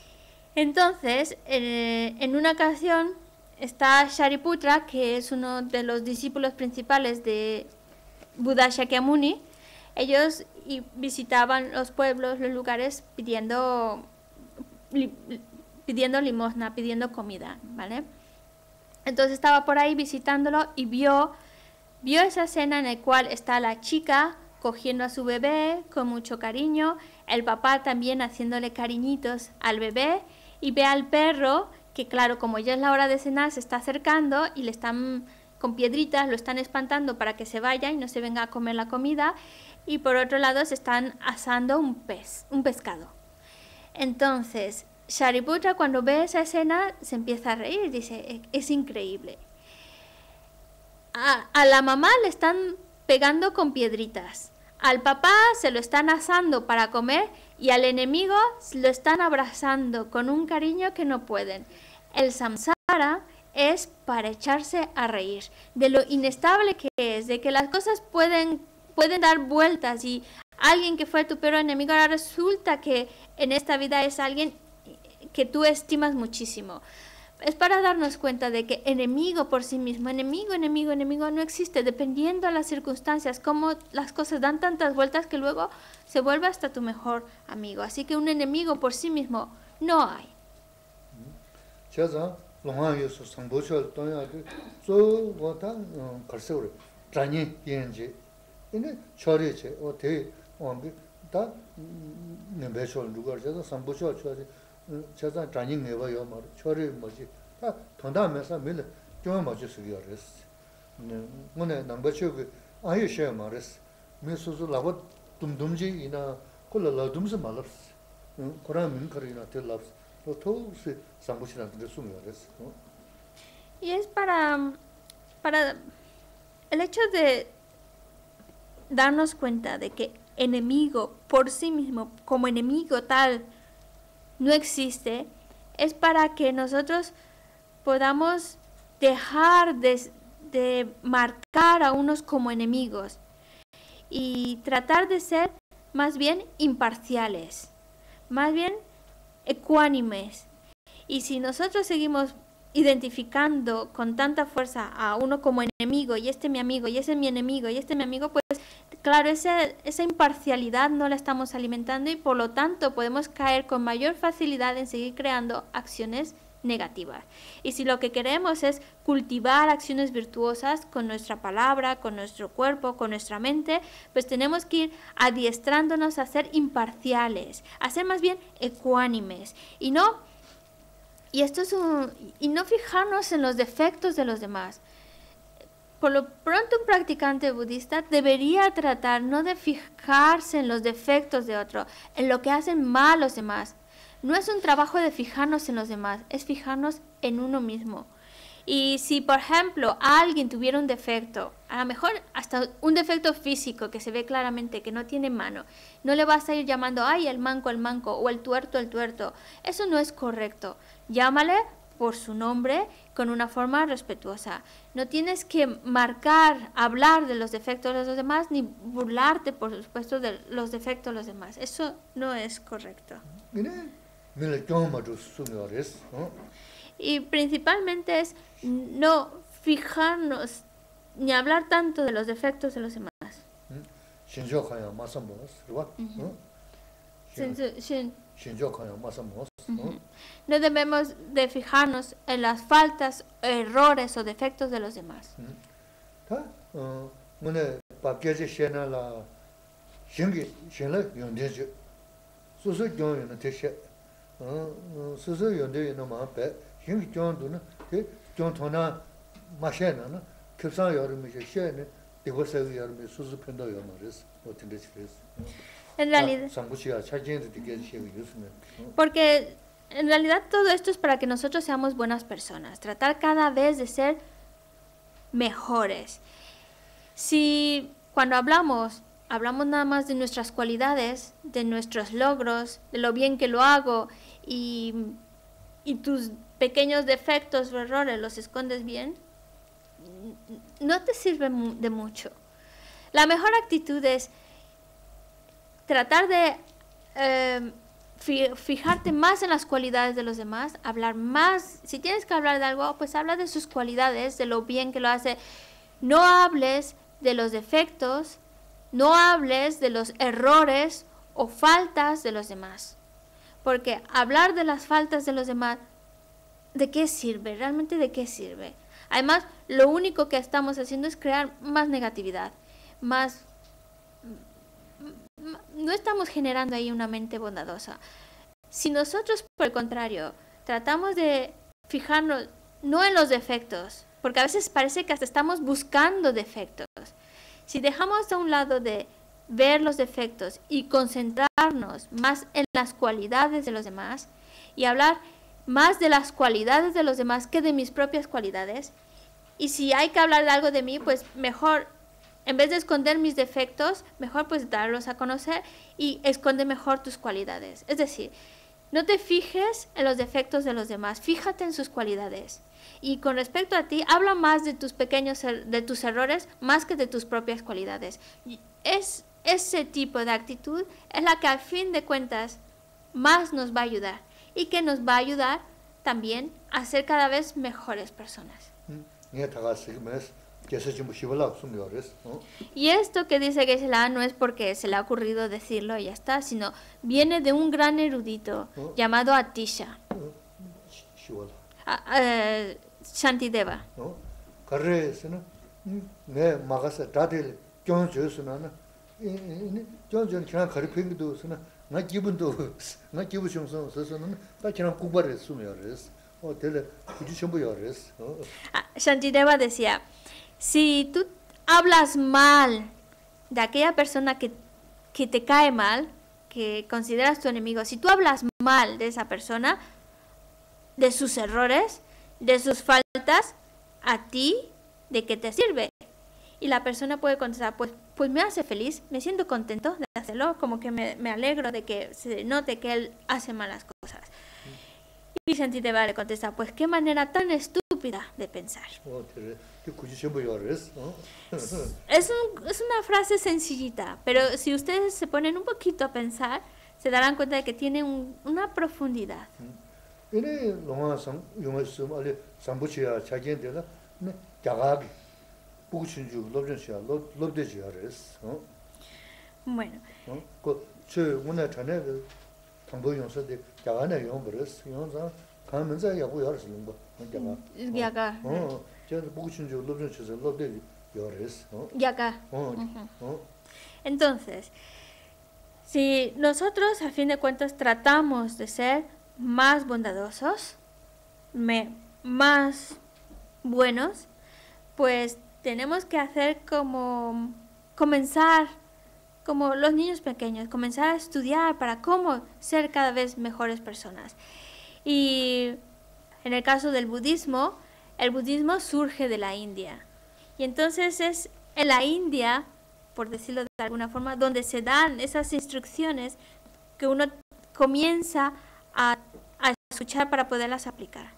Speaker 1: Entonces, eh, en una ocasión está Shariputra, que es uno de los discípulos principales de Buddha Shakyamuni. Ellos y visitaban los pueblos, los lugares pidiendo, li, pidiendo limosna, pidiendo comida, ¿vale? Entonces estaba por ahí visitándolo y vio, vio esa escena en la cual está la chica cogiendo a su bebé con mucho cariño, el papá también haciéndole cariñitos al bebé y ve al perro que claro, como ya es la hora de cenar, se está acercando y le están con piedritas, lo están espantando para que se vaya y no se venga a comer la comida. Y por otro lado se están asando un pez, un pescado. Entonces, Shariputra cuando ve esa escena se empieza a reír y dice, es increíble. A, a la mamá le están pegando con piedritas, al papá se lo están asando para comer y al enemigo lo están abrazando con un cariño que no pueden. El samsara es para echarse a reír de lo inestable que es, de que las cosas pueden pueden dar vueltas y alguien que fue tu peor enemigo ahora resulta que en esta vida es alguien que tú estimas muchísimo. Es para darnos cuenta de que enemigo por sí mismo, enemigo, enemigo, enemigo no existe, dependiendo de las circunstancias, como las cosas dan tantas vueltas que luego se vuelve hasta tu mejor amigo. Así que un enemigo por sí mismo no hay.
Speaker 2: 롱아요서 상보철 또야도 저 뭐다 걸세우래 잔이 yen지 이네 처리체 어때 어디 다 내배설 누가 저도 상보철 처리 저자 잔이 내봐요 말 처리 뭐지 다 돈다면서 밀 좀 맞을 수 있어요 뭐네 남바쇼 아유 셔 말스 미소소 라고 둠둠지 이나 콜라 둠스 말스 그런 민거리나 telabs todo se sambuchina de sumores ¿no?
Speaker 1: Y es para para el hecho de darnos cuenta de que enemigo por sí mismo como enemigo tal no existe, es para que nosotros podamos dejar de, de marcar a unos como enemigos y tratar de ser más bien imparciales, más bien ecuánimes. Y si nosotros seguimos identificando con tanta fuerza a uno como enemigo, y este mi amigo, y ese es mi enemigo, y este mi amigo, pues claro, ese, esa imparcialidad no la estamos alimentando y por lo tanto podemos caer con mayor facilidad en seguir creando acciones negativas. Y si lo que queremos es cultivar acciones virtuosas con nuestra palabra, con nuestro cuerpo, con nuestra mente, pues tenemos que ir adiestrándonos a ser imparciales, a ser más bien ecuánimes y no, y esto es un, y no fijarnos en los defectos de los demás. Por lo pronto un practicante budista debería tratar no de fijarse en los defectos de otro, en lo que hacen mal los demás. No es un trabajo de fijarnos en los demás, es fijarnos en uno mismo. Y si, por ejemplo, alguien tuviera un defecto, a lo mejor hasta un defecto físico que se ve claramente que no tiene mano, no le vas a ir llamando, ay, el manco, el manco, o el tuerto, el tuerto. Eso no es correcto. Llámale por su nombre con una forma respetuosa. No tienes que marcar, hablar de los defectos de los demás, ni burlarte, por supuesto, de los defectos de los demás. Eso no es correcto. Y principalmente es no fijarnos ni hablar tanto de los defectos de los demás. No debemos de fijarnos en las faltas, errores o defectos de los demás. En realidad, porque en realidad todo esto es para que nosotros seamos buenas personas, tratar cada vez de ser mejores. Si cuando hablamos, hablamos nada más de nuestras cualidades, de nuestros logros, de lo bien que lo hago y, y tus pequeños defectos o errores los escondes bien, no te sirve de mucho. La mejor actitud es tratar de eh, fijarte más en las cualidades de los demás, hablar más, si tienes que hablar de algo, pues habla de sus cualidades, de lo bien que lo hace. No hables de los defectos, no hables de los errores o faltas de los demás. Porque hablar de las faltas de los demás, ¿de qué sirve? ¿Realmente de qué sirve? Además, lo único que estamos haciendo es crear más negatividad, más... No estamos generando ahí una mente bondadosa. Si nosotros, por el contrario, tratamos de fijarnos no en los defectos, porque a veces parece que hasta estamos buscando defectos. Si dejamos a un lado de ver los defectos y concentrarnos más en las cualidades de los demás y hablar más de las cualidades de los demás que de mis propias cualidades, y si hay que hablar de algo de mí, pues mejor, en vez de esconder mis defectos, mejor pues darlos a conocer y esconde mejor tus cualidades. Es decir, no te fijes en los defectos de los demás, fíjate en sus cualidades. Y con respecto a ti, habla más de tus pequeños, de tus errores, más que de tus propias cualidades. Es ese tipo de actitud es la que al fin de cuentas más nos va a ayudar y que nos va a ayudar también a ser cada vez mejores personas. Y esto que dice Geshe-la no es porque se le ha ocurrido decirlo y ya está, sino viene de un gran erudito llamado Atisha. uh, Shantideva.
Speaker 2: 어? 가르에서는 네 막아서 다들 경주스나 이 경주는 그냥 가르치기도 쓰나 나 기분도 나 기분 좀 써서는 딱 그냥 공부를 했으면서 어 될 굳이 전부 열었어.
Speaker 1: Ah, Shantideva decía, si tú hablas mal de aquella persona que, que te cae mal, que consideras tu enemigo, si tú hablas mal de esa persona, de sus errores, de sus faltas, a ti, ¿de qué te sirve? Y la persona puede contestar, pues, pues me hace feliz, me siento contento de hacerlo, como que me, me alegro de que se note que él hace malas cosas. Y Shantideva le contesta, pues qué manera tan estúpida de pensar. Es, un, es una frase sencillita, pero si ustedes se ponen un poquito a pensar, se darán cuenta de que tiene un, una profundidad. Bueno. Yaga. Yaga. Entonces, si nosotros a fin de cuentas tratamos de ser más bondadosos, me, más buenos, pues tenemos que hacer como comenzar como los niños pequeños, comenzar a estudiar para cómo ser cada vez mejores personas. Y en el caso del budismo, el budismo surge de la India. Y entonces es en la India, por decirlo de alguna forma, donde se dan esas instrucciones que uno comienza a, a escuchar para poderlas aplicar.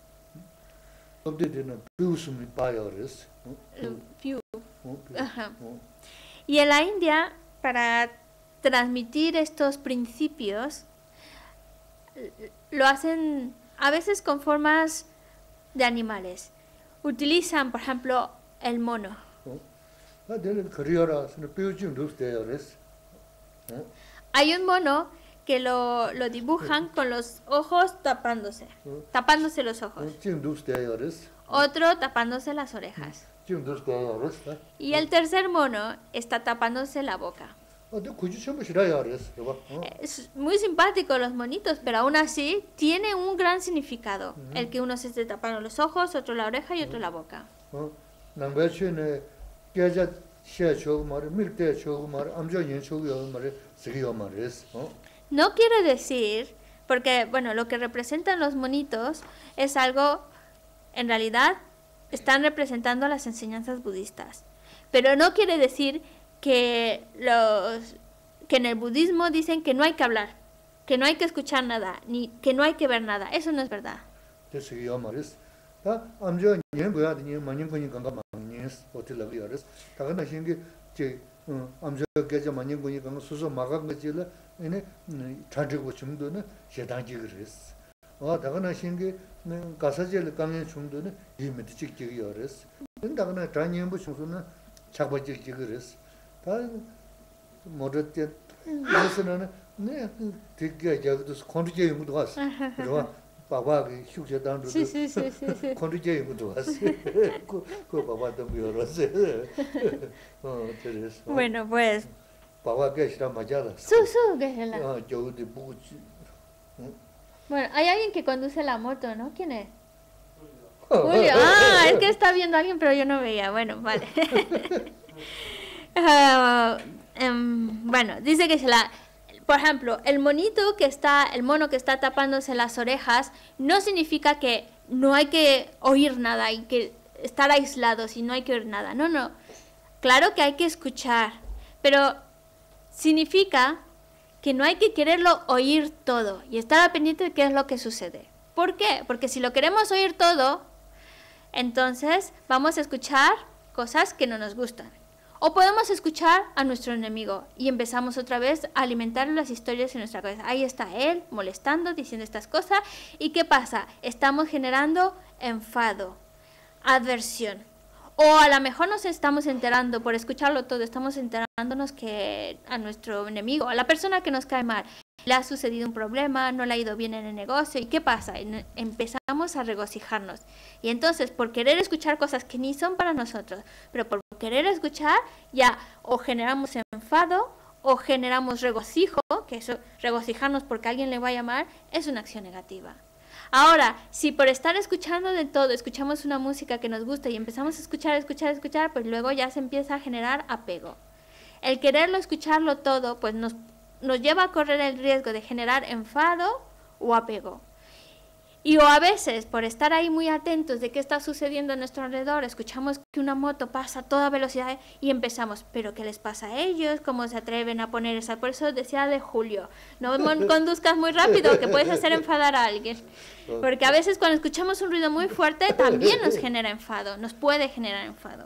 Speaker 1: Ajá. Y en la India, para transmitir estos principios, lo hacen a veces con formas de animales. Utilizan, por ejemplo, el mono. Hay un mono que lo, lo dibujan con los ojos tapándose, tapándose los ojos. Otro tapándose las orejas. Y el tercer mono está tapándose la boca. Es muy simpático los monitos, pero aún así tiene un gran significado. El que uno se esté tapando los ojos, otro la oreja y otro la boca. No quiere decir, porque bueno, lo que representan los monitos es algo, en realidad, están representando las enseñanzas budistas. Pero no quiere decir que, los, que en el budismo dicen que no hay que hablar, que no hay que escuchar nada, ni que no hay que ver nada. Eso no es verdad. Sí, sí, sí, sí, sí. Bueno, pues. Su, su, Bueno, hay alguien que conduce la moto, ¿no? ¿Quién es? Julio. Ah, es que está viendo a alguien, pero yo no veía. Bueno, vale. uh, um, bueno, dice que se la... Por ejemplo, el monito que está, el mono que está tapándose las orejas, no significa que no hay que oír nada y que estar aislados y no hay que oír nada. No, no. Claro que hay que escuchar, pero significa que no hay que quererlo oír todo y estar pendiente de qué es lo que sucede. ¿Por qué? Porque si lo queremos oír todo, entonces vamos a escuchar cosas que no nos gustan. O podemos escuchar a nuestro enemigo y empezamos otra vez a alimentar las historias en nuestra cabeza. Ahí está él molestando, diciendo estas cosas. ¿Y qué pasa? Estamos generando enfado, adversión. O a lo mejor nos estamos enterando, por escucharlo todo, estamos enterándonos que a nuestro enemigo, a la persona que nos cae mal, le ha sucedido un problema, no le ha ido bien en el negocio, ¿y qué pasa? Empezamos a regocijarnos. Y entonces, por querer escuchar cosas que ni son para nosotros, pero por querer escuchar, ya o generamos enfado, o generamos regocijo, que eso, regocijarnos porque alguien le va a llamar, es una acción negativa. Ahora, si por estar escuchando de todo, escuchamos una música que nos gusta y empezamos a escuchar, escuchar, escuchar, pues luego ya se empieza a generar apego. El quererlo escucharlo todo, pues nos, nos lleva a correr el riesgo de generar enfado o apego. Y o a veces, por estar ahí muy atentos de qué está sucediendo a nuestro alrededor, escuchamos que una moto pasa a toda velocidad y empezamos, ¿pero qué les pasa a ellos? ¿Cómo se atreven a poner esa? Por eso decía de Julio, no conduzcas muy rápido, que puedes hacer enfadar a alguien. Porque a veces cuando escuchamos un ruido muy fuerte, también nos genera enfado, nos puede generar enfado.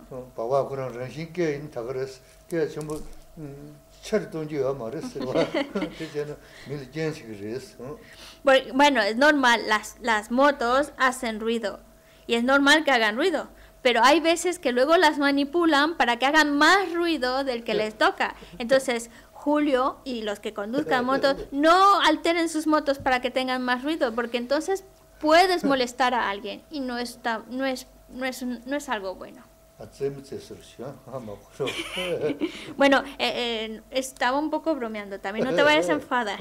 Speaker 1: Bueno, es normal, las, las motos hacen ruido y es normal que hagan ruido, pero hay veces que luego las manipulan para que hagan más ruido del que les toca. Entonces, Julio y los que conduzcan motos, no alteren sus motos para que tengan más ruido, porque entonces puedes molestar a alguien y no, está, no, es, no, es, no es algo bueno. Bueno, eh, eh, estaba un poco bromeando también, no te vayas a enfadar.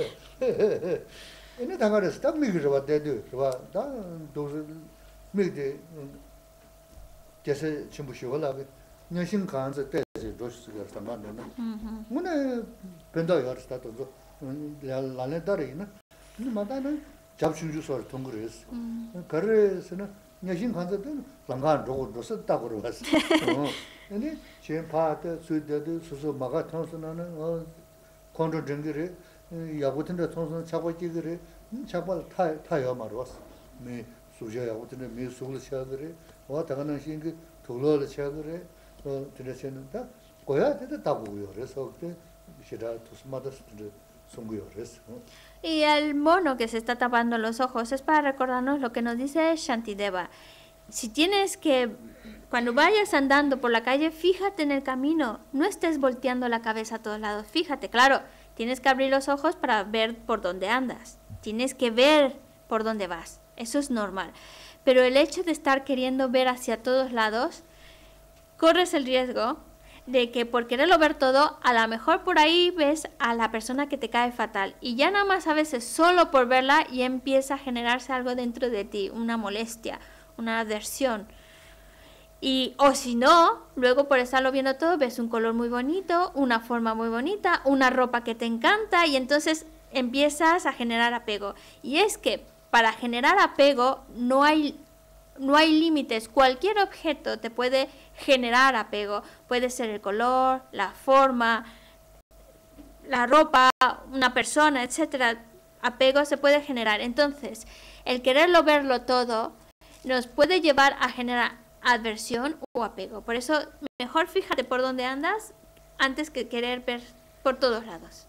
Speaker 2: 녀신 간서도 랑간 로고도 썼다고 그러었어. 어. 근데 지금 파트 수대도 수수 마가 통선하는 어 컨트롤 정기를 야고튼데 통선 잡고 끼그래. 잡아 타 타요 말았어. 네 수저 야고튼데 미 수를 쳐그래. 와 당하는 신그 돌러를 쳐그래. 어 들으셨는데 고야 되다 다고요. 그래서 그때 시라 투스마다 송고요. 그래서
Speaker 1: Y el mono que se está tapando los ojos es para recordarnos lo que nos dice Shantideva. Si tienes que, cuando vayas andando por la calle, fíjate en el camino, no estés volteando la cabeza a todos lados. Fíjate, claro, tienes que abrir los ojos para ver por dónde andas. Tienes que ver por dónde vas. Eso es normal. Pero el hecho de estar queriendo ver hacia todos lados, corres el riesgo de que por quererlo ver todo, a lo mejor por ahí ves a la persona que te cae fatal y ya nada más a veces solo por verla ya empieza a generarse algo dentro de ti, una molestia, una aversión. Y o si no, luego por estarlo viendo todo ves un color muy bonito, una forma muy bonita, una ropa que te encanta y entonces empiezas a generar apego. Y es que para generar apego no hay No hay límites, cualquier objeto te puede generar apego, puede ser el color, la forma, la ropa, una persona, etcétera. Apego se puede generar. Entonces, el quererlo verlo todo nos puede llevar a generar aversión o apego. Por eso, mejor fíjate por dónde andas antes que querer ver por todos lados.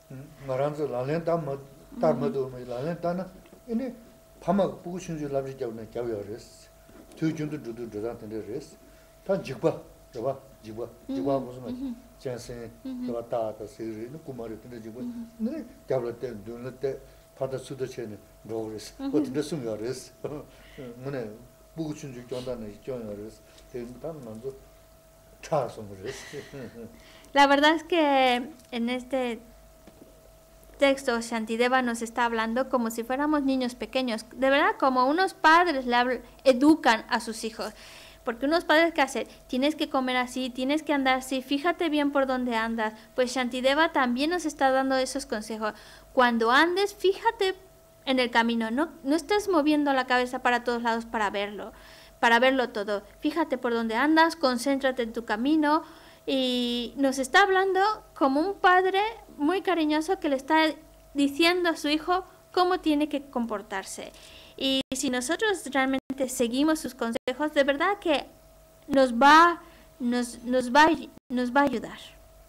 Speaker 2: 투준도 두두 두단데 레스 다 지바 저바 지바 지바 무슨 jansen 저바 다다 세르는 구마르 근데 지금 네 잡을때 눈을때 바다 수도 chen 로레스 어떻게 숨겨레스 뭐네 부구춘주 jon다는 jon여레스 대단 먼저 차송레스.
Speaker 1: La verdad es que en este texto Shantideva nos está hablando como si fuéramos niños pequeños, de verdad como unos padres le educan a sus hijos, porque unos padres que hacen, tienes que comer así, tienes que andar así, fíjate bien por dónde andas, pues Shantideva también nos está dando esos consejos. Cuando andes, fíjate en el camino, no, no estés moviendo la cabeza para todos lados para verlo, para verlo todo, fíjate por dónde andas, concéntrate en tu camino. Y nos está hablando como un padre muy cariñoso que le está diciendo a su hijo cómo tiene que comportarse. Y si nosotros realmente seguimos sus consejos, de verdad que nos va, nos, nos va, nos va a ayudar.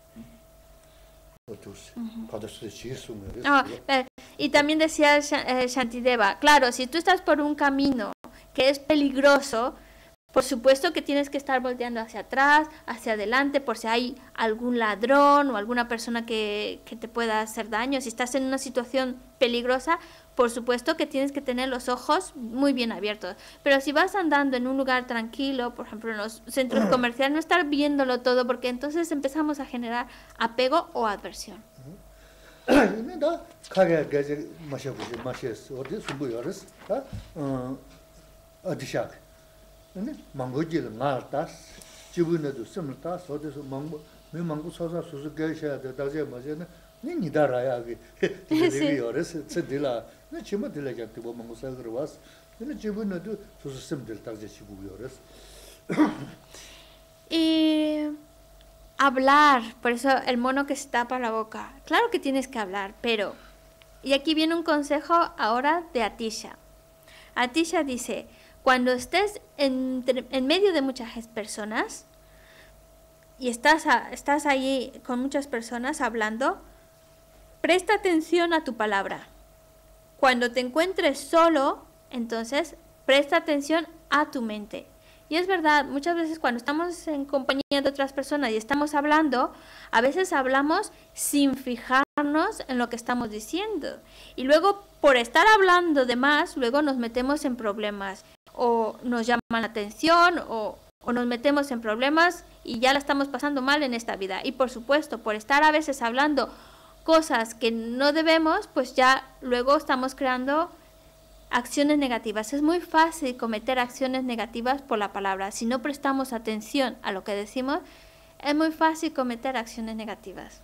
Speaker 1: Uh-huh. Oh, eh, y también decía eh, Shantideva, claro, si tú estás por un camino que es peligroso, Por supuesto que tienes que estar volteando hacia atrás, hacia adelante, por si hay algún ladrón o alguna persona que, que te pueda hacer daño. Si estás en una situación peligrosa, por supuesto que tienes que tener los ojos muy bien abiertos. Pero si vas andando en un lugar tranquilo, por ejemplo en los centros comerciales, no estar viéndolo todo, porque entonces empezamos a generar apego o adversión.
Speaker 2: 망고질 말다스 지분에도 심을다 소대서 망고 미 망고 소사 수수 개셔야 되다제 맞잖아 니 니다라야기 되게 어렸을 때들라 니 지금 들려졌대 뭐 망고 사그러 왔어 니 지분에도 수수 심들 다제 시고 어렸어
Speaker 1: y hablar, por eso el mono que se tapa la boca. Claro que tienes que hablar, pero y aquí viene un consejo ahora de Atisha. Atisha dice: cuando estés en, en medio de muchas personas y estás, a, estás ahí con muchas personas hablando, presta atención a tu palabra. Cuando te encuentres solo, entonces presta atención a tu mente. Y es verdad, muchas veces cuando estamos en compañía de otras personas y estamos hablando, a veces hablamos sin fijarnos en lo que estamos diciendo. Y luego, por estar hablando de más, luego nos metemos en problemas. O nos llaman la atención o, o nos metemos en problemas y ya la estamos pasando mal en esta vida. Y por supuesto, por estar a veces hablando cosas que no debemos, pues ya luego estamos creando acciones negativas. Es muy fácil cometer acciones negativas por la palabra. Si no prestamos atención a lo que decimos, es muy fácil cometer acciones negativas.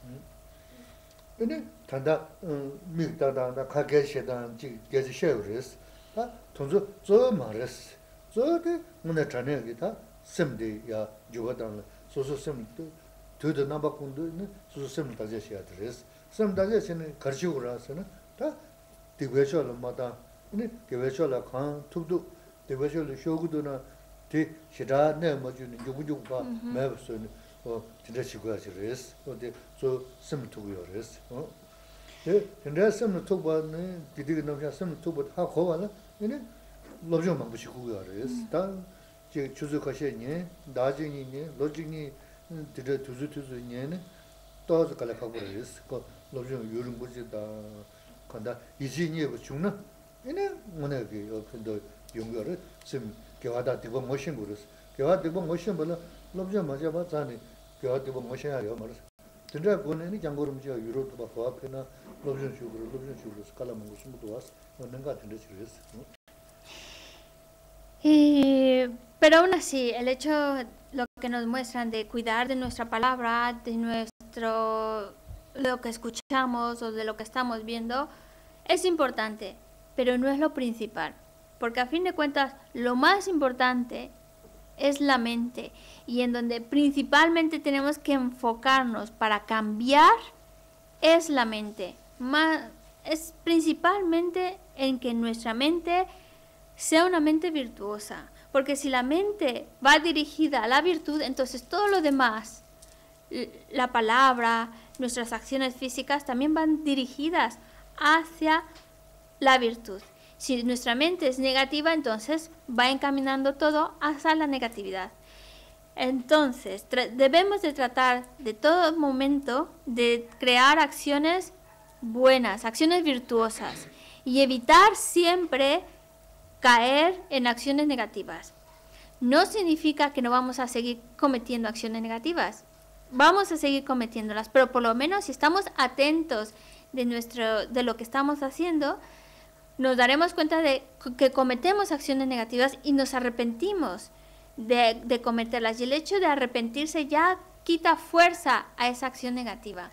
Speaker 2: 통조 저 말했어. 저게 문에 전에기다 셈데야 주거당 소소셈도 되도 나바군도 소소셈 다제시야 드레스. 셈 다제시는 가르치고라서는 다 디베셜마다 네 디베셜라 칸 투도 디베셜 쇼구도나 디 시다네 뭐주는 주구주가 매버서는 어 디레시고야 드레스. 어디 저셈 투고요레스. 어 네, 근데 셈 투고는 디디가 넘자 셈 투고 하고 와라. 얘는 로저만 보시고 그래서 다 제 주주가시니 나중이니 로직니 드르 두주 두주니는 또서 갈아가고 그래서 그 로저 요런 거지다 간다 이진이 죽나 얘는 뭐네기 근데 용거를 좀 개와다 되고 모신 그래서 개와 되고 모신 벌 로저 맞아 봐자니 개와 되고 모셔야요 말이야 근데 그거는 장고름 저 유로도 받고 앞에나 로저 주고 로저 주고 스칼라 먹고 숨도 왔어
Speaker 1: Y, pero aún así, el hecho, lo que nos muestran de cuidar de nuestra palabra, de nuestro, lo que escuchamos o de lo que estamos viendo, es importante, pero no es lo principal. Porque a fin de cuentas, lo más importante es la mente. Y en donde principalmente tenemos que enfocarnos para cambiar es la mente. Más, es principalmente en que nuestra mente sea una mente virtuosa, porque si la mente va dirigida a la virtud, entonces todo lo demás, la palabra, nuestras acciones físicas también van dirigidas hacia la virtud. Si nuestra mente es negativa, entonces va encaminando todo hacia la negatividad. Entonces, debemos de tratar de todo momento de crear acciones buenas, acciones virtuosas y evitar siempre caer en acciones negativas. No significa que no vamos a seguir cometiendo acciones negativas. Vamos a seguir cometiéndolas, pero por lo menos si estamos atentos de, nuestro, de lo que estamos haciendo, nos daremos cuenta de que cometemos acciones negativas y nos arrepentimos de, de cometerlas. Y el hecho de arrepentirse ya quita fuerza a esa acción negativa.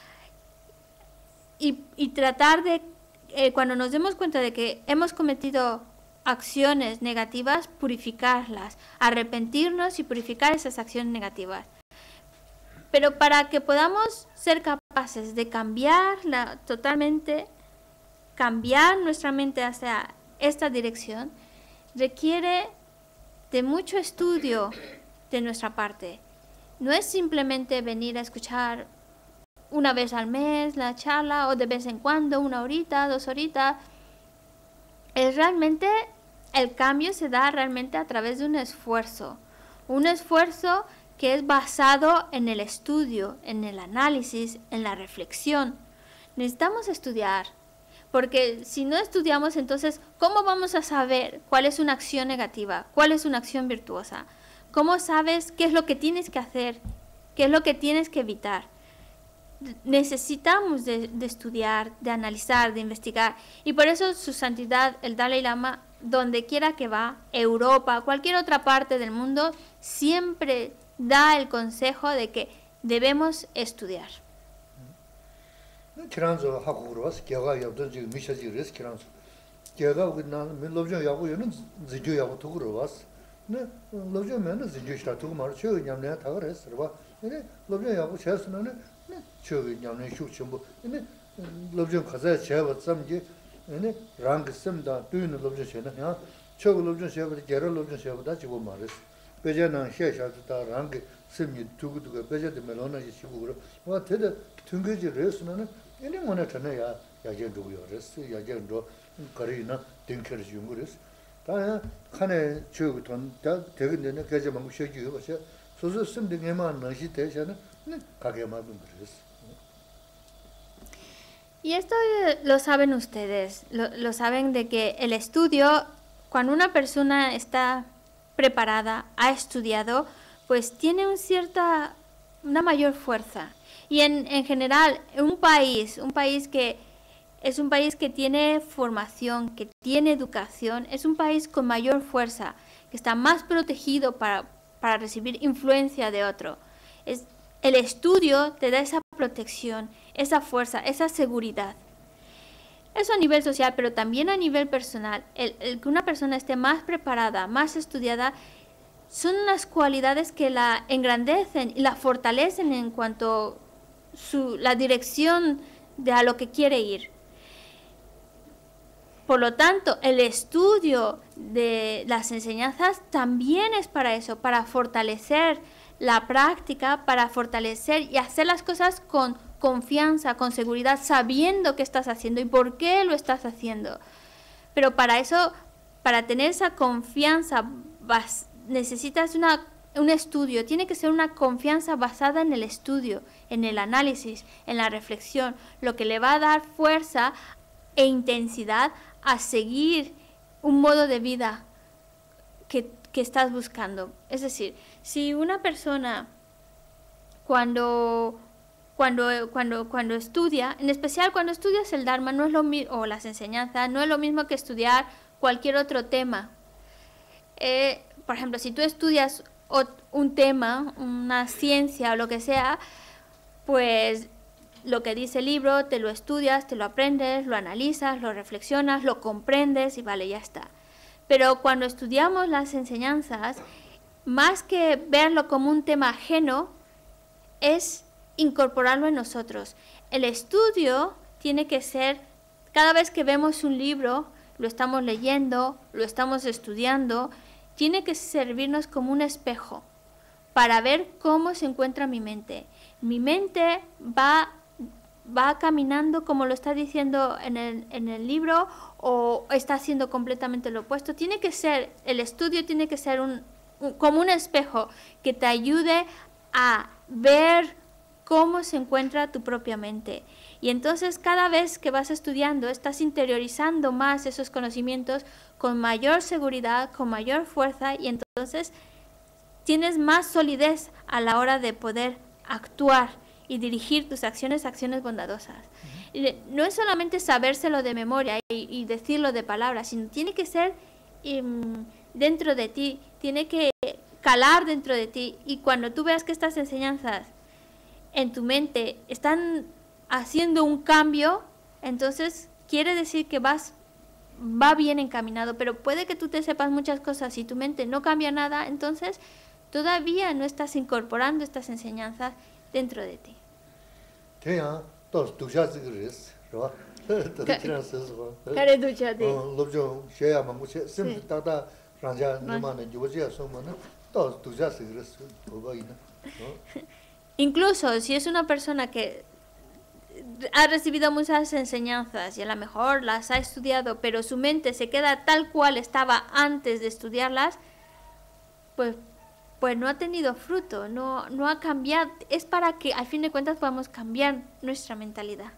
Speaker 1: Y, y tratar de, eh, cuando nos demos cuenta de que hemos cometido acciones negativas, purificarlas, arrepentirnos y purificar esas acciones negativas. Pero para que podamos ser capaces de cambiarla totalmente, cambiar nuestra mente hacia esta dirección, requiere de mucho estudio de nuestra parte. No es simplemente venir a escuchar una vez al mes la charla o de vez en cuando, una horita, dos horitas. Es realmente el cambio se da realmente a través de un esfuerzo, un esfuerzo que es basado en el estudio, en el análisis, en la reflexión. Necesitamos estudiar, porque si no estudiamos, entonces, ¿cómo vamos a saber cuál es una acción negativa, cuál es una acción virtuosa? ¿Cómo sabes qué es lo que tienes que hacer, qué es lo que tienes que evitar? Necesitamos de, de estudiar, de analizar, de investigar. Y por eso su santidad, el Dalai Lama, donde quiera que va, Europa, cualquier otra parte del mundo, siempre da el consejo de que debemos estudiar.
Speaker 2: kiranzo hakuru was gyaga yabdan ji mishaji res kiranzo gyaga gna me lobjo yabu yun zijo yabu tuguru was ne lobjo men zijo shta tugu mar chö nyamne ta res rwa ne lobjo yabu chesna ne ne chö nyamne shu chimbu ne lobjo khaza cheba samji ne rang simda tuin lobjo chena ya chö lobjo cheba gero lobjo cheba da jibo mares bejana shesha ta rang simni tugu tugu beje de melona ji shiburu wa tede tungeji resna ne Ini mana cina ya yajen dulu ya res, yajen dulu karina tingker jungures. Tapi kan cuci tuan, tegak ni kerja mahu segi apa sih? Soalnya semua dengan nasi teh sana, ni kagak mahu beres.
Speaker 1: Y esto lo saben ustedes, lo, lo saben de que el estudio, cuando una persona está preparada, ha estudiado, pues tiene un cierta, una mayor fuerza. Y en, en general, un país, un país que es un país que tiene formación, que tiene educación, es un país con mayor fuerza, que está más protegido para, para recibir influencia de otro. Es, el estudio te da esa protección, esa fuerza, esa seguridad. Eso a nivel social, pero también a nivel personal. El, el que una persona esté más preparada, más estudiada, son unas cualidades que la engrandecen y la fortalecen en cuanto Su, la dirección de a lo que quiere ir. Por lo tanto, el estudio de las enseñanzas también es para eso, para fortalecer la práctica, para fortalecer y hacer las cosas con confianza, con seguridad, sabiendo qué estás haciendo y por qué lo estás haciendo. Pero para eso, para tener esa confianza, vas, necesitas una un estudio, tiene que ser una confianza basada en el estudio, en el análisis, en la reflexión, lo que le va a dar fuerza e intensidad a seguir un modo de vida que, que estás buscando. Es decir, si una persona cuando, cuando, cuando, cuando estudia, en especial cuando estudias el Dharma, no es lo mismo, o las enseñanzas, no es lo mismo que estudiar cualquier otro tema. Eh, por ejemplo, si tú estudias o un tema, una ciencia o lo que sea, pues lo que dice el libro, te lo estudias, te lo aprendes, lo analizas, lo reflexionas, lo comprendes y vale, ya está. Pero cuando estudiamos las enseñanzas, más que verlo como un tema ajeno, es incorporarlo en nosotros. El estudio tiene que ser, cada vez que vemos un libro, lo estamos leyendo, lo estamos estudiando, tiene que servirnos como un espejo para ver cómo se encuentra mi mente. Mi mente va, va caminando como lo está diciendo en el, en el libro o está haciendo completamente lo opuesto. Tiene que ser, el estudio tiene que ser un, un, como un espejo que te ayude a ver cómo se encuentra tu propia mente. Y entonces cada vez que vas estudiando, estás interiorizando más esos conocimientos con mayor seguridad, con mayor fuerza, y entonces tienes más solidez a la hora de poder actuar y dirigir tus acciones a acciones bondadosas. Uh-huh. Y no es solamente sabérselo de memoria y, y decirlo de palabras, sino tiene que ser um, dentro de ti, tiene que calar dentro de ti, y cuando tú veas que estas enseñanzas en tu mente están haciendo un cambio, entonces quiere decir que vas va bien encaminado, pero puede que tú te sepas muchas cosas y tu mente no cambia nada, entonces todavía no estás incorporando estas enseñanzas dentro de ti. Incluso si es una persona que ha recibido muchas enseñanzas y a lo mejor las ha estudiado, pero su mente se queda tal cual estaba antes de estudiarlas, pues, pues no ha tenido fruto, no, no ha cambiado. Es para que al fin de cuentas podamos cambiar nuestra mentalidad.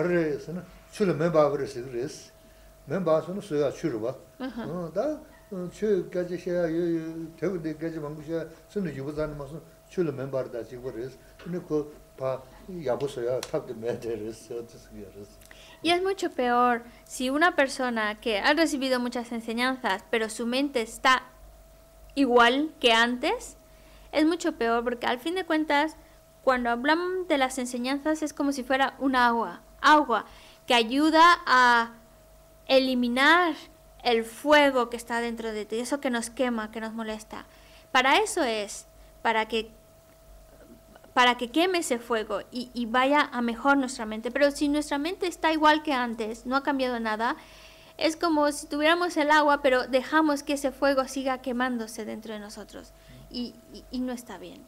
Speaker 1: Y es mucho peor si una persona que ha recibido muchas enseñanzas, pero su mente está igual que antes, es mucho peor porque al fin de cuentas, cuando hablamos de las enseñanzas es como si fuera un agua, agua que ayuda a eliminar el fuego que está dentro de ti, eso que nos quema, que nos molesta. Para eso es, para que para que queme ese fuego y, y vaya a mejor nuestra mente. Pero si nuestra mente está igual que antes, no ha cambiado nada, es como si tuviéramos el agua, pero dejamos que ese fuego siga quemándose dentro de nosotros. Y, y, y no está bien.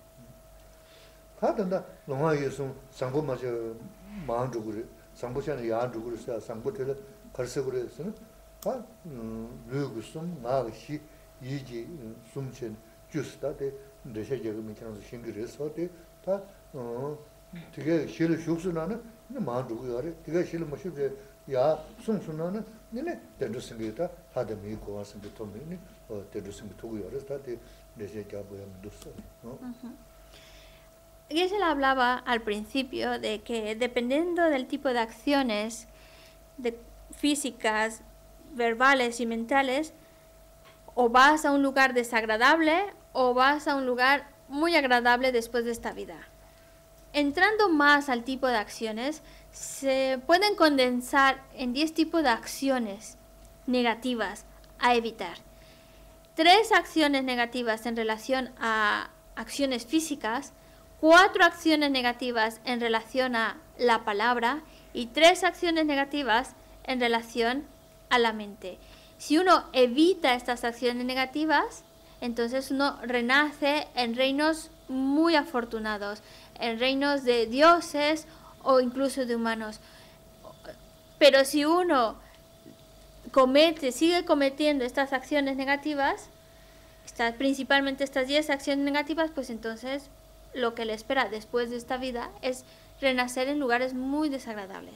Speaker 1: Geshe-la hablaba al principio de que dependiendo del tipo de acciones de físicas, verbales y mentales, o vas a un lugar desagradable o vas a un lugar muy agradable después de esta vida. Entrando más al tipo de acciones, se pueden condensar en diez tipos de acciones negativas a evitar. Tres acciones negativas en relación a acciones físicas, cuatro acciones negativas en relación a la palabra y tres acciones negativas en relación a la mente. Si uno evita estas acciones negativas, entonces uno renace en reinos muy afortunados, en reinos de dioses o incluso de humanos. Pero si uno comete, sigue cometiendo estas acciones negativas, estas, principalmente estas diez acciones negativas, pues entonces lo que le espera después de esta vida es renacer en lugares muy desagradables.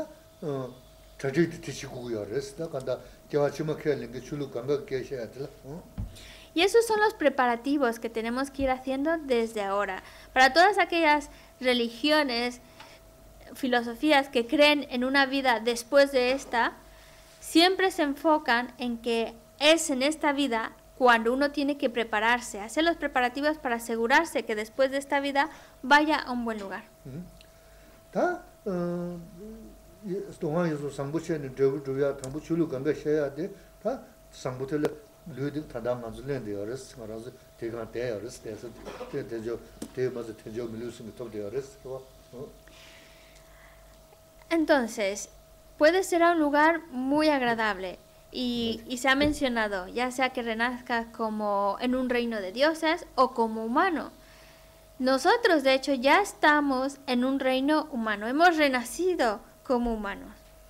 Speaker 1: Y esos son los preparativos que tenemos que ir haciendo desde ahora. Para todas aquellas religiones, filosofías que creen en una vida después de esta, siempre se enfocan en que es en esta vida cuando uno tiene que prepararse, hacer los preparativos para asegurarse que después de esta vida vaya a un buen lugar. Entonces, puede ser un lugar muy agradable y, y se ha mencionado, ya sea que renazcas como en un reino de dioses o como humano. Nosotros, de hecho, ya estamos en un reino humano, hemos renacido como humanos.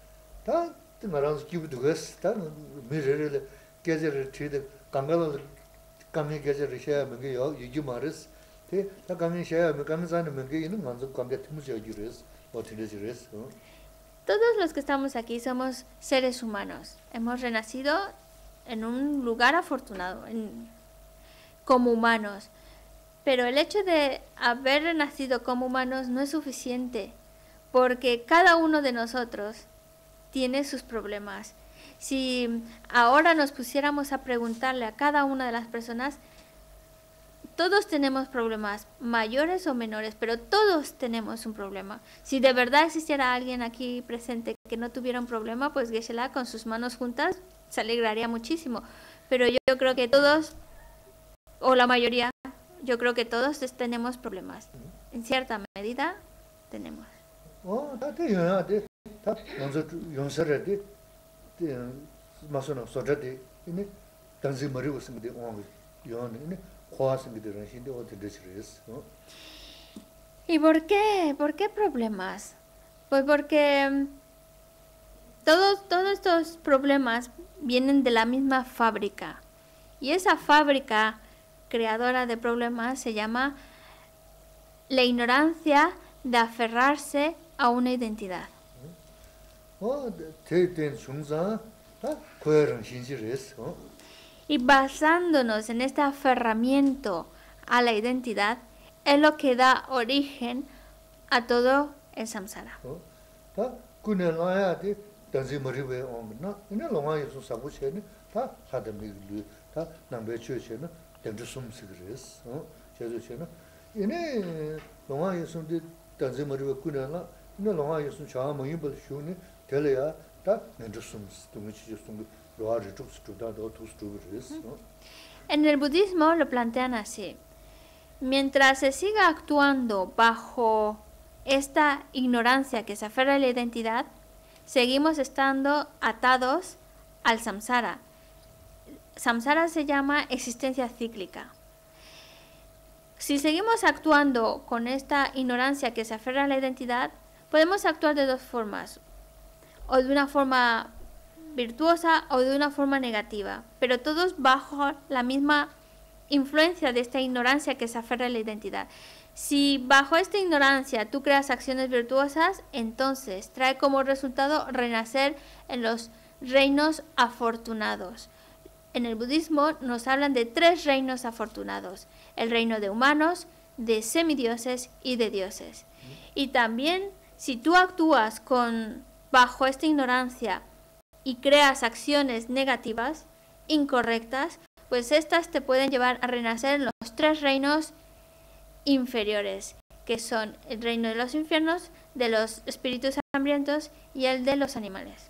Speaker 1: Todos los que estamos aquí somos seres humanos. Hemos renacido en un lugar afortunado, en, como humanos. Pero el hecho de haber renacido como humanos no es suficiente, porque cada uno de nosotros tiene sus problemas. Si ahora nos pusiéramos a preguntarle a cada una de las personas, todos tenemos problemas, mayores o menores, pero todos tenemos un problema. Si de verdad existiera alguien aquí presente que no tuviera un problema, pues Geshe-la con sus manos juntas se alegraría muchísimo. Pero yo, yo creo que todos, o la mayoría, yo creo que todos tenemos problemas. En cierta medida, tenemos. ¿Y por qué? ¿Por qué problemas? Pues porque mm, todos, todos estos problemas vienen de la misma fábrica. Y esa fábrica creadora de problemas se llama la ignorancia de aferrarse a una identidad.
Speaker 2: 어, 대된 중사 다 고여른 신실했어.
Speaker 1: Y basándonos en este aferramiento a la identidad, es lo que da origen a todo el samsara.
Speaker 2: 어. 다 군에 나야 돼. 단지 머리에 오면나. 이제 롱아에서 사고 챘네. 다 하다미글 다 남배 쳐셔는 된주 숨스 그랬어. 어. 저도 챘네. 이제 롱아에서 단지 머리에 군에나 이제 롱아에서 저 뭐이 벌 쉬우네. 될래야 다 된주 숨스. 동치 좀
Speaker 1: En el budismo lo plantean así. Mientras se siga actuando bajo esta ignorancia que se aferra a la identidad, seguimos estando atados al samsara. Samsara se llama existencia cíclica. Si seguimos actuando con esta ignorancia que se aferra a la identidad, podemos actuar de dos formas. O de una forma virtuosa o de una forma negativa, pero todos bajo la misma influencia de esta ignorancia que se aferra a la identidad. Si bajo esta ignorancia tú creas acciones virtuosas, entonces trae como resultado renacer en los reinos afortunados. En el budismo nos hablan de tres reinos afortunados: el reino de humanos, de semidioses y de dioses. Y también si tú actúas con bajo esta ignorancia y creas acciones negativas, incorrectas, pues estas te pueden llevar a renacer en los tres reinos inferiores, que son el reino de los infiernos, de los espíritus hambrientos y el de los animales.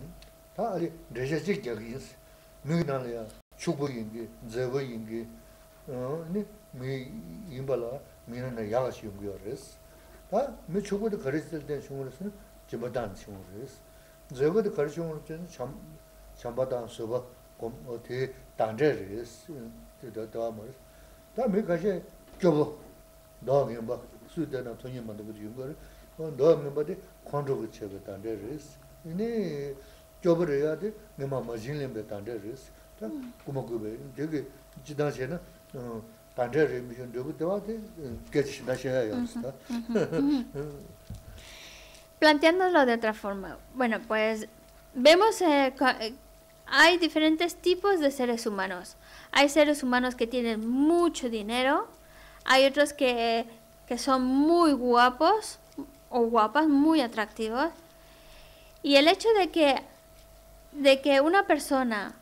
Speaker 2: 저거도 가르치는 거는 참 참바다 서버 어디 단제리스 되다 뭐. 다음에 가시 교 너게 뭐 수대나 돈이만 도 그런 거를 너는 뭐지 컨트롤 체가 단제리스. 이네 교벌을 해야 돼. 내가 마진렘 단제리스. 다 고모고베 되게 지단세는 어 단제리 미션 되고 되와데 깨지 다시야 요스다.
Speaker 1: Planteándolo de otra forma, bueno, pues vemos eh, hay diferentes tipos de seres humanos. Hay seres humanos que tienen mucho dinero, hay otros que, que son muy guapos o guapas, muy atractivos. Y el hecho de que, de que una persona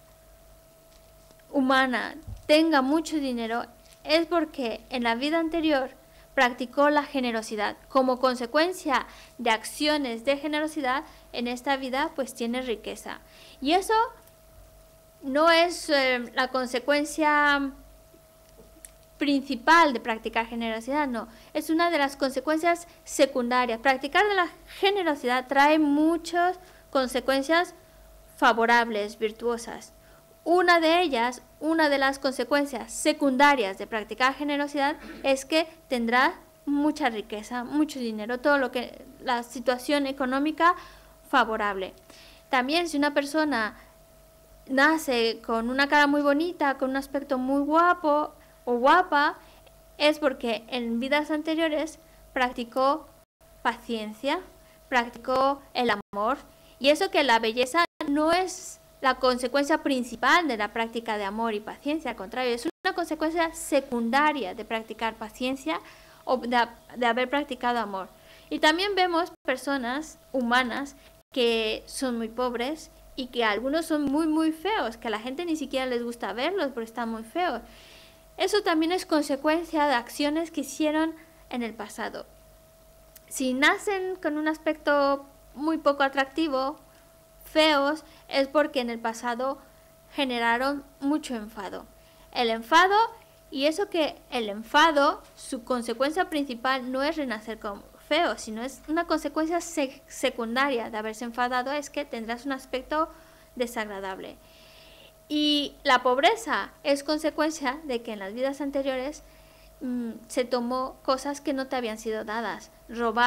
Speaker 1: humana tenga mucho dinero es porque en la vida anterior practicó la generosidad. Como consecuencia de acciones de generosidad, en esta vida pues tiene riqueza. Y eso no es eh, la consecuencia principal de practicar generosidad, no. Es una de las consecuencias secundarias. Practicar de la generosidad trae muchas consecuencias favorables, virtuosas. Una de ellas, una de las consecuencias secundarias de practicar generosidad es que tendrá mucha riqueza, mucho dinero, todo lo que la situación económica favorable. También si una persona nace con una cara muy bonita, con un aspecto muy guapo o guapa, es porque en vidas anteriores practicó paciencia, practicó el amor, y eso que la belleza no es la consecuencia principal de la práctica de amor y paciencia, al contrario, es una consecuencia secundaria de practicar paciencia o de, de haber practicado amor. Y también vemos personas humanas que son muy pobres y que algunos son muy muy feos, que a la gente ni siquiera les gusta verlos porque están muy feos. Eso también es consecuencia de acciones que hicieron en el pasado. Si nacen con un aspecto muy poco atractivo, feos, es porque en el pasado generaron mucho enfado. El enfado, y eso que el enfado, su consecuencia principal no es renacer como feo, sino es una consecuencia sec secundaria de haberse enfadado, es que tendrás un aspecto desagradable. Y la pobreza es consecuencia de que en las vidas anteriores mmm, se tomó cosas que no te habían sido dadas. Robar,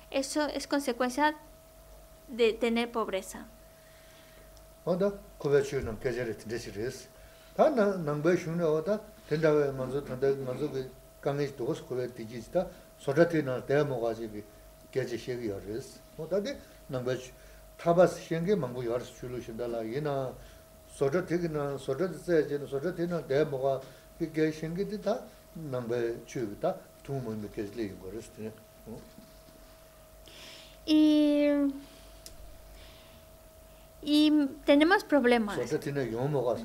Speaker 1: eso es consecuencia de tener pobreza.
Speaker 2: Oda kovechu nam kejere tindesiris. Ta na nangbe shune oda tendawe manzo tanda manzo ge kange dos kove digista sojati na demo gaji bi keje shegi yoris. Oda de nangbe tabas shenge mangu yoris chulu shindala yina sojati na sojati se je sojati na demo ga bi ge shenge de ta nangbe chu ta tumo me kejle yoris ne.
Speaker 1: Y Y tenemos problemas. Todos tenemos.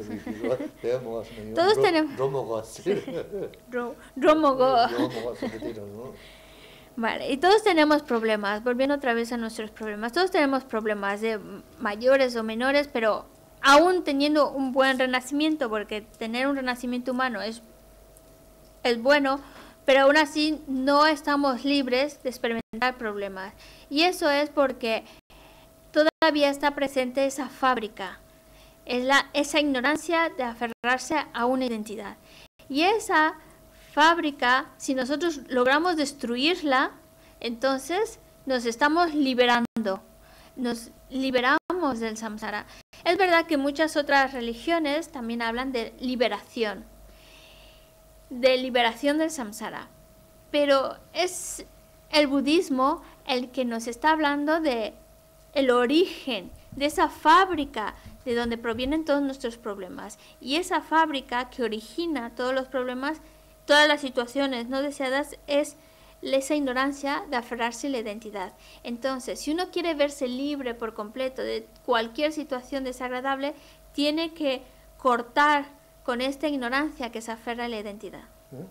Speaker 1: Vale, y todos tenemos problemas. Volviendo otra vez a nuestros problemas. Todos tenemos problemas de mayores o menores, pero aún teniendo un buen renacimiento, porque tener un renacimiento humano es, es bueno, pero aún así no estamos libres de experimentar problemas. Y eso es porque todavía está presente esa fábrica, es la, esa ignorancia de aferrarse a una identidad. Y esa fábrica, si nosotros logramos destruirla, entonces nos estamos liberando, nos liberamos del samsara. Es verdad que muchas otras religiones también hablan de liberación, de liberación del samsara, pero es el budismo el que nos está hablando de el origen de esa fábrica de donde provienen todos nuestros problemas. Y esa fábrica que origina todos los problemas, todas las situaciones no deseadas, es esa ignorancia de aferrarse a la identidad. Entonces, si uno quiere verse libre por completo de cualquier situación desagradable, tiene que cortar con esta ignorancia que se aferra a la identidad.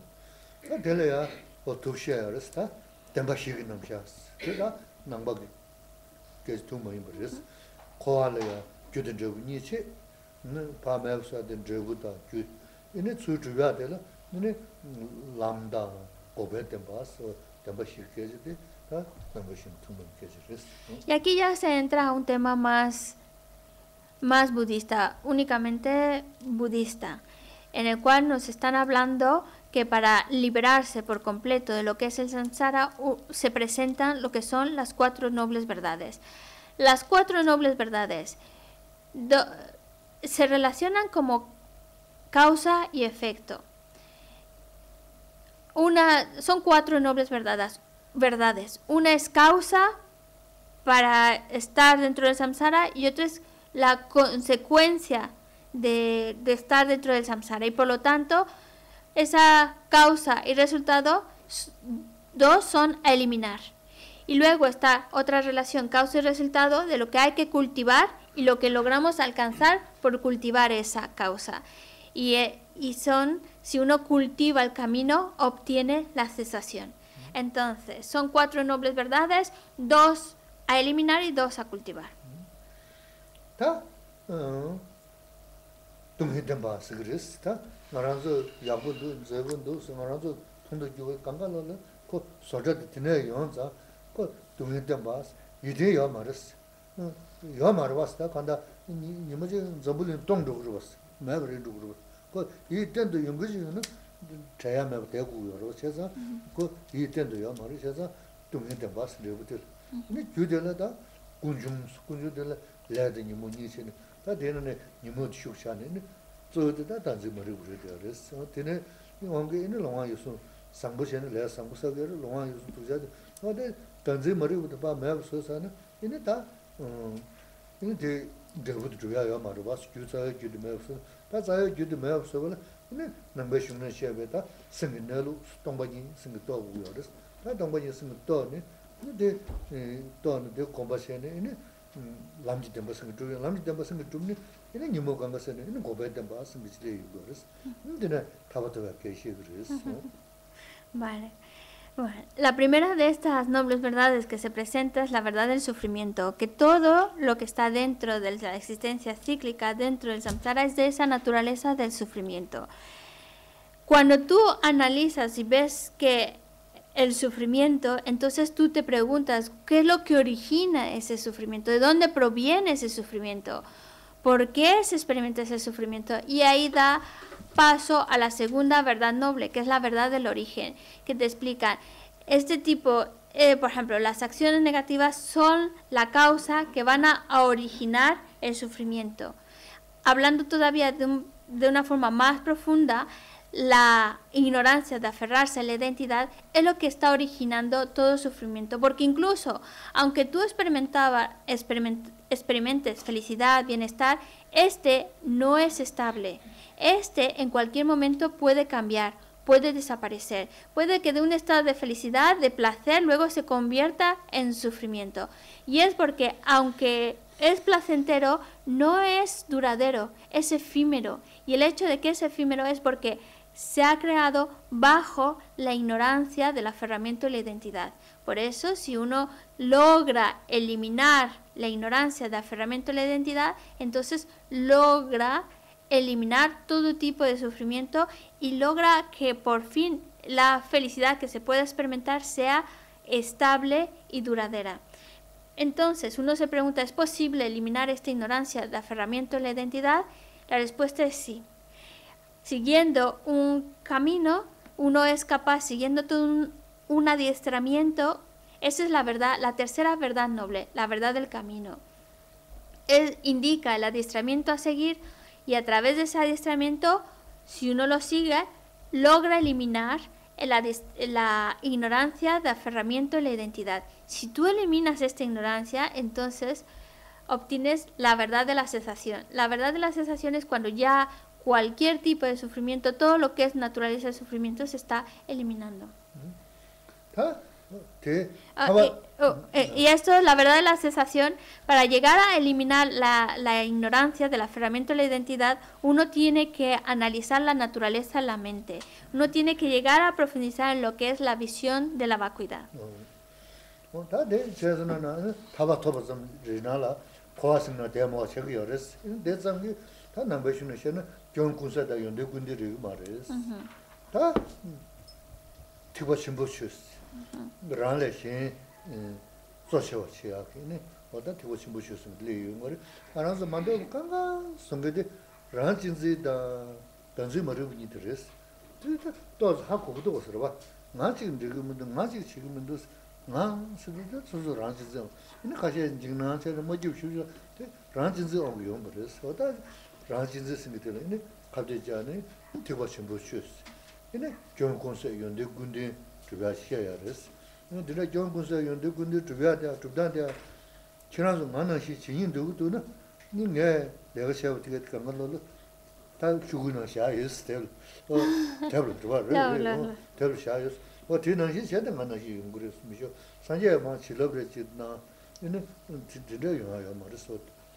Speaker 2: Que es tu muy importante. Koalaya, yo te llevo ni che, no pa me usa de llevo da que. En el sur de la, no lambda obete bas, también que es de, ta, también tu muy que es.
Speaker 1: Y aquí ya se entra a un tema más más budista, únicamente budista, en el cual nos están hablando que para liberarse por completo de lo que es el samsara se presentan lo que son las cuatro nobles verdades. Las cuatro nobles verdades do, se relacionan como causa y efecto. Una, son cuatro nobles verdades, verdades. Una es causa para estar dentro del samsara y otra es la consecuencia de, de estar dentro del samsara. Y por lo tanto, esa causa y resultado, dos son a eliminar. Y luego está otra relación, causa y resultado, de lo que hay que cultivar y lo que logramos alcanzar por cultivar esa causa. Y, y son, si uno cultiva el camino, obtiene la cesación. Entonces, son cuatro nobles verdades, dos a eliminar y dos a cultivar.
Speaker 2: 나라서 야부도 제분도 스마라도 통도 주고 강가로는 그 소저도 되네 용자 그 동네때 봐스 이제야 말았어 요 말았다 간다 니 뭐지 저불이 동도 그러었어 매버리도 그러고 그 이때도 연구지는 제야매 되고 여러 세서 그 이때도요 말이셔서 동네때 봐스 레부터 니 주들라다 군중 군주들 레드니 뭐니시는 다 되는 니모 쇼샤네 저도 단지 머리 부르더랬어. 되네 이왕게 있는 long 유수 상부시는 내가 상부사게를 long 유수 두자도. 근데 단지 머리부터 봐 매서서는 이네 다 어. 이네 대 대부도 줘야 말어 봐. 주사에 주도 매서. 다 자에 주도 매서는 이네 남배슈는 셔베다 생긴내로 동반이 생겼다 오고요랬어. 다 동반이 생겼다네. 근데 또는 대 콤바시네 이네 람지 템버스는 좀 람지 템버스는 좀 이는 니모 강가서는 이는 고베 템버스 미치레 이거스 근데 타바토가 계시 그랬어.
Speaker 1: Vale. Bueno, la primera de estas nobles verdades que se presenta es la verdad del sufrimiento, que todo lo que está dentro de la existencia cíclica, dentro del samsara, es de esa naturaleza del sufrimiento. Cuando tú analizas y ves que el sufrimiento, entonces tú te preguntas, ¿qué es lo que origina ese sufrimiento? ¿De dónde proviene ese sufrimiento? ¿Por qué se experimenta ese sufrimiento? Y ahí da paso a la segunda verdad noble, que es la verdad del origen, que te explica, este tipo, eh, por ejemplo, las acciones negativas son la causa que van a, a originar el sufrimiento. Hablando todavía de, un, de una forma más profunda, la ignorancia de aferrarse a la identidad es lo que está originando todo sufrimiento, porque incluso aunque tú experimentaba, experiment, experimentes felicidad, bienestar, este no es estable. Este en cualquier momento puede cambiar, puede desaparecer, puede que de un estado de felicidad, de placer, luego se convierta en sufrimiento. Y es porque aunque es placentero, no es duradero, es efímero. Y el hecho de que es efímero es porque se ha creado bajo la ignorancia del aferramiento a la identidad. Por eso, si uno logra eliminar la ignorancia del aferramiento a la identidad, entonces logra eliminar todo tipo de sufrimiento y logra que por fin la felicidad que se pueda experimentar sea estable y duradera. Entonces, uno se pregunta, ¿es posible eliminar esta ignorancia de aferramiento a la identidad? La respuesta es sí. Siguiendo un camino, uno es capaz, siguiendo todo un, un adiestramiento, esa es la verdad, la tercera verdad noble, la verdad del camino. Él indica el adiestramiento a seguir y a través de ese adiestramiento, si uno lo sigue, logra eliminar la, la ignorancia de aferramiento a la identidad. Si tú eliminas esta ignorancia, entonces obtienes la verdad de la cesación. La verdad de la cesación es cuando ya cualquier tipo de sufrimiento, todo lo que es naturaleza del sufrimiento, se está eliminando.
Speaker 2: ¿Ah? ¿Qué?
Speaker 1: Ah, y, oh, eh, y esto es la verdad de la cesación. Para llegar a eliminar la, la ignorancia del aferramiento a la identidad, uno tiene que analizar la naturaleza en la mente. Uno tiene que llegar a profundizar en lo que es la visión de la vacuidad.
Speaker 2: rānglē shēn sōshēwa chīyā kī, wātā tīwā chīmbō shūsum lī yu ngō rī, ārānsa māndō kāngā sōngē dī rāng jīnzī dā dāngzī mā rīw nī tī rēs, tī tā tōs hā kōgō tō sā rā bā, ngā chīgī rīgī mūndō, ngā chīgī chīgī mūndō, ngā sīgī dā sōsō rāng jīnzī āng, yinā kāshē jīg nā chē rā mō jīw shū shū, rāng jīnzī āng yu ngō rēs, wātā rāng jīnzī sīngī tī rā, yinā kāpdē jā nī tīwā chīmbō shūs, yinā gyōng kōnsē yōndē gundī 주변시야야레스 근데 경군서 연대 군대 주변에 주변에 지난주 많은 시 진인도도는 니네 내가 세워 되게 그런 걸로 다 죽으는 샤이스 될 어, 대블 들어와. 대블 샤이스. 뭐 뒤는 시 제대로 만나 시 그래서 미셔. 산재 막 실럽랬지나. 얘는 진짜 영화야 말했어.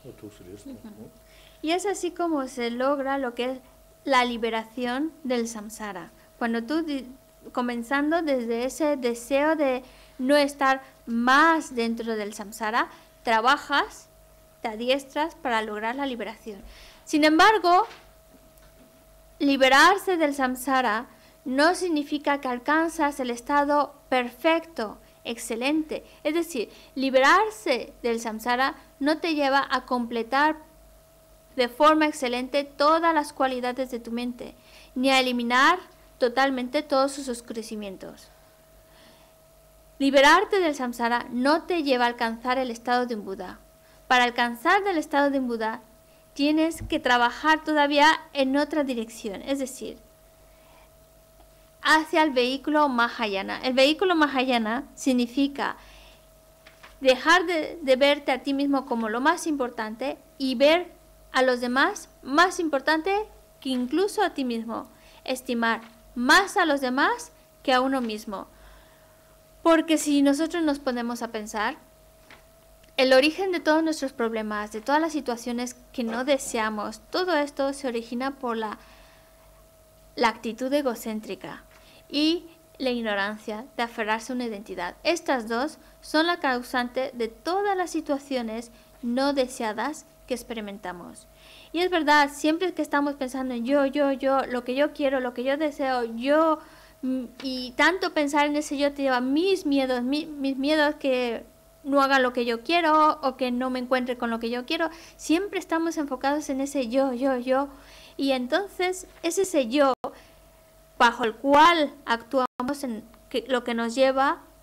Speaker 1: Y es así como se logra lo que es la liberación del samsara. Cuando tú, comenzando desde ese deseo de no estar más dentro del samsara, trabajas, te adiestras para lograr la liberación. Sin embargo, liberarse del samsara no significa que alcanzas el estado perfecto, excelente. Es decir, liberarse del samsara no te lleva a completar de forma excelente todas las cualidades de tu mente, ni a eliminar totalmente todos sus oscurecimientos. Liberarte del samsara no te lleva a alcanzar el estado de un Buda. Para alcanzar el estado de un Buda, tienes que trabajar todavía en otra dirección, es decir, hacia el vehículo Mahayana. El vehículo Mahayana significa dejar de, de verte a ti mismo como lo más importante y ver a los demás más importante que incluso a ti mismo. Estimar más a los demás que a uno mismo. Porque si nosotros nos ponemos a pensar, el origen de todos nuestros problemas, de todas las situaciones que no deseamos, todo esto se origina por la, la actitud egocéntrica y la ignorancia de aferrarse a una identidad. Estas dos son la causante de todas las situaciones no deseadas que experimentamos. Y es verdad, siempre que estamos pensando en yo, yo, yo, lo que yo quiero, lo que yo deseo, yo, y tanto pensar en ese yo te lleva a mis miedos, mi, mis miedos que no haga lo que yo quiero o que no me encuentre con lo que yo quiero. Siempre estamos enfocados en ese yo, yo, yo. Y entonces es ese yo bajo el cual actuamos, en que, lo que nos lleva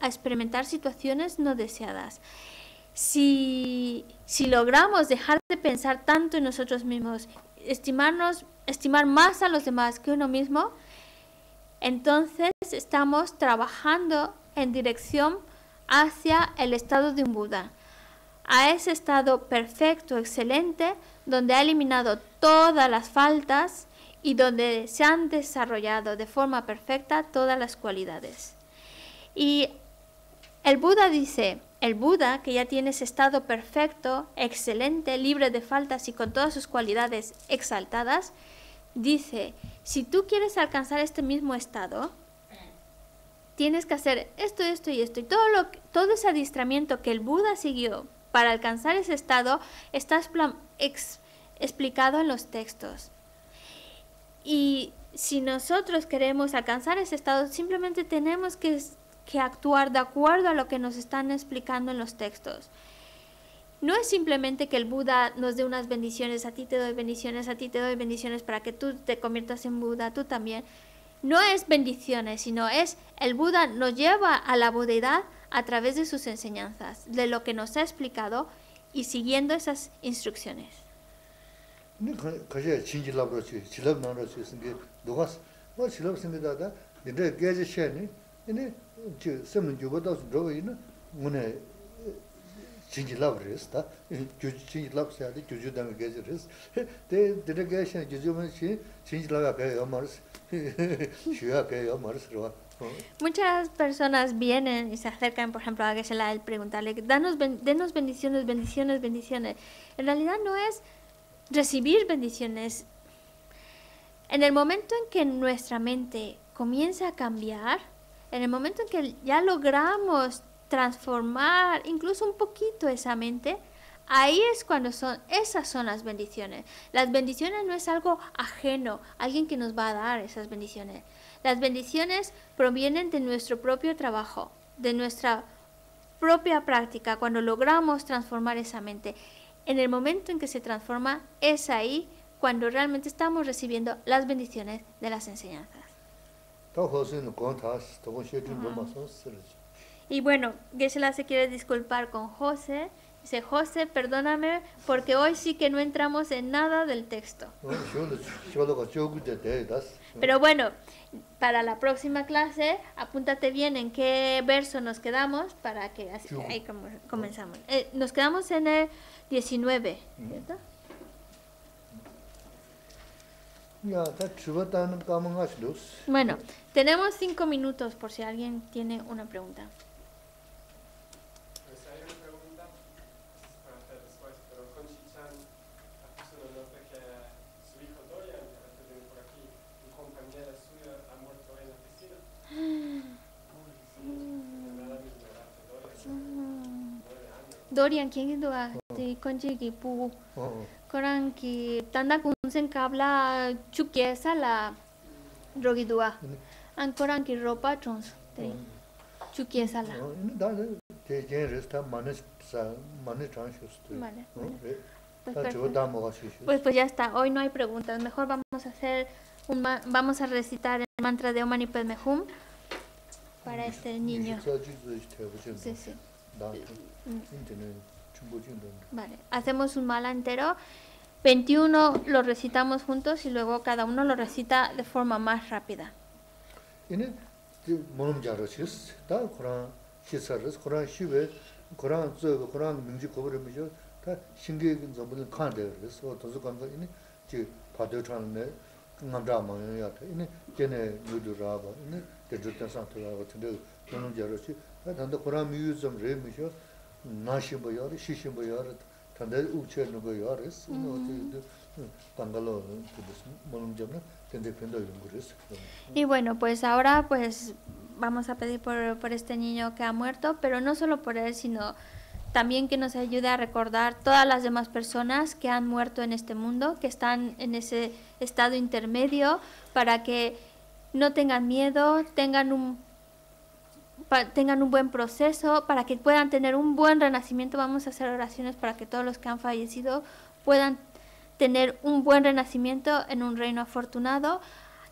Speaker 1: a experimentar situaciones no deseadas. Si, si logramos dejar de pensar tanto en nosotros mismos, estimarnos, estimar más a los demás que uno mismo, entonces estamos trabajando en dirección hacia el estado de un Buda, a ese estado perfecto, excelente, donde ha eliminado todas las faltas y donde se han desarrollado de forma perfecta todas las cualidades. Y el Buda dice, el Buda, que ya tiene ese estado perfecto, excelente, libre de faltas y con todas sus cualidades exaltadas, dice, si tú quieres alcanzar este mismo estado, tienes que hacer esto, esto y esto. Y todo, lo, todo ese adiestramiento que el Buda siguió para alcanzar ese estado está ex, explicado en los textos. Y si nosotros queremos alcanzar ese estado, simplemente tenemos que, que actuar de acuerdo a lo que nos están explicando en los textos. No es simplemente que el Buda nos dé unas bendiciones, a ti te doy bendiciones, a ti te doy bendiciones para que tú te conviertas en Buda, tú también. No es bendiciones, sino es el Buda nos lleva a la budeidad a través de sus enseñanzas, de lo que nos ha explicado y siguiendo esas instrucciones. Muchas personas vienen y se acercan, por ejemplo, a Geshe-la, el preguntarle, danos, denos bendiciones, bendiciones, bendiciones. En realidad no es recibir bendiciones. En el momento en que nuestra mente comienza a cambiar, en el momento en que ya logramos transformar incluso un poquito esa mente, ahí es cuando son, esas son las bendiciones. Las bendiciones no es algo ajeno, alguien que nos va a dar esas bendiciones. Las bendiciones provienen de nuestro propio trabajo, de nuestra propia práctica, cuando logramos transformar esa mente. En el momento en que se transforma, es ahí cuando realmente estamos recibiendo las bendiciones de las enseñanzas. Y bueno, Geshe-la se quiere disculpar con José. Dice, José, perdóname porque hoy sí que no entramos en nada del texto. Pero bueno, para la próxima clase, apúntate bien en qué verso nos quedamos para que así, ahí comenzamos. Eh, nos quedamos en el diecinueve, ¿cierto? Bueno, tenemos cinco minutos por si alguien tiene una pregunta. Dorian, ¿quién es Dorian? De Conchi Pu. Coran que tanda con un cabla chuquiesa la rogidua. An coran que ropa trons. Chuquiesa la. Vale. Pues, pues, pues ya está. Hoy no hay preguntas. Mejor vamos a hacer un vamos a recitar el mantra de Om Mani Padme Hum para este niño. Sí, sí. Vale, hacemos un mala entero. veintiuno lo recitamos juntos y luego cada uno lo recita de forma más rápida. Y bueno, pues ahora pues vamos a pedir por, por este niño que ha muerto, pero no solo por él, sino también que nos ayude a recordar todas las demás personas que han muerto en este mundo, que están en ese estado intermedio, para que no tengan miedo, tengan un tengan un buen proceso, para que puedan tener un buen renacimiento. Vamos a hacer oraciones para que todos los que han fallecido puedan tener un buen renacimiento en un reino afortunado.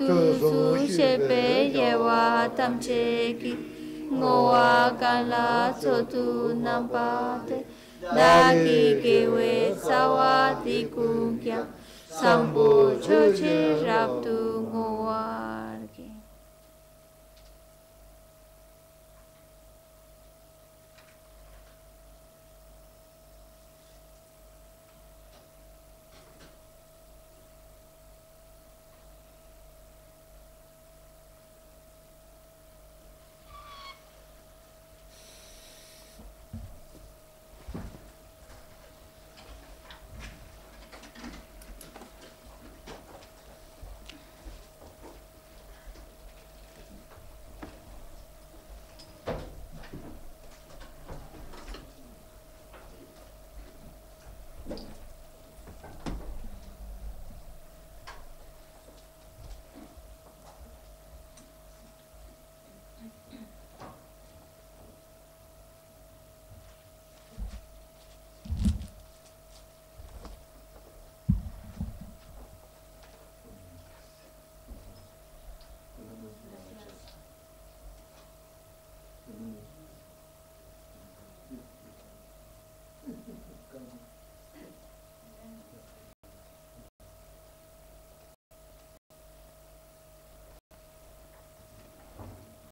Speaker 1: tu su shepe yewa tamche ki ngowa kala sotu nampate daki kewe sawa tikukya sampo choche raptu ngowa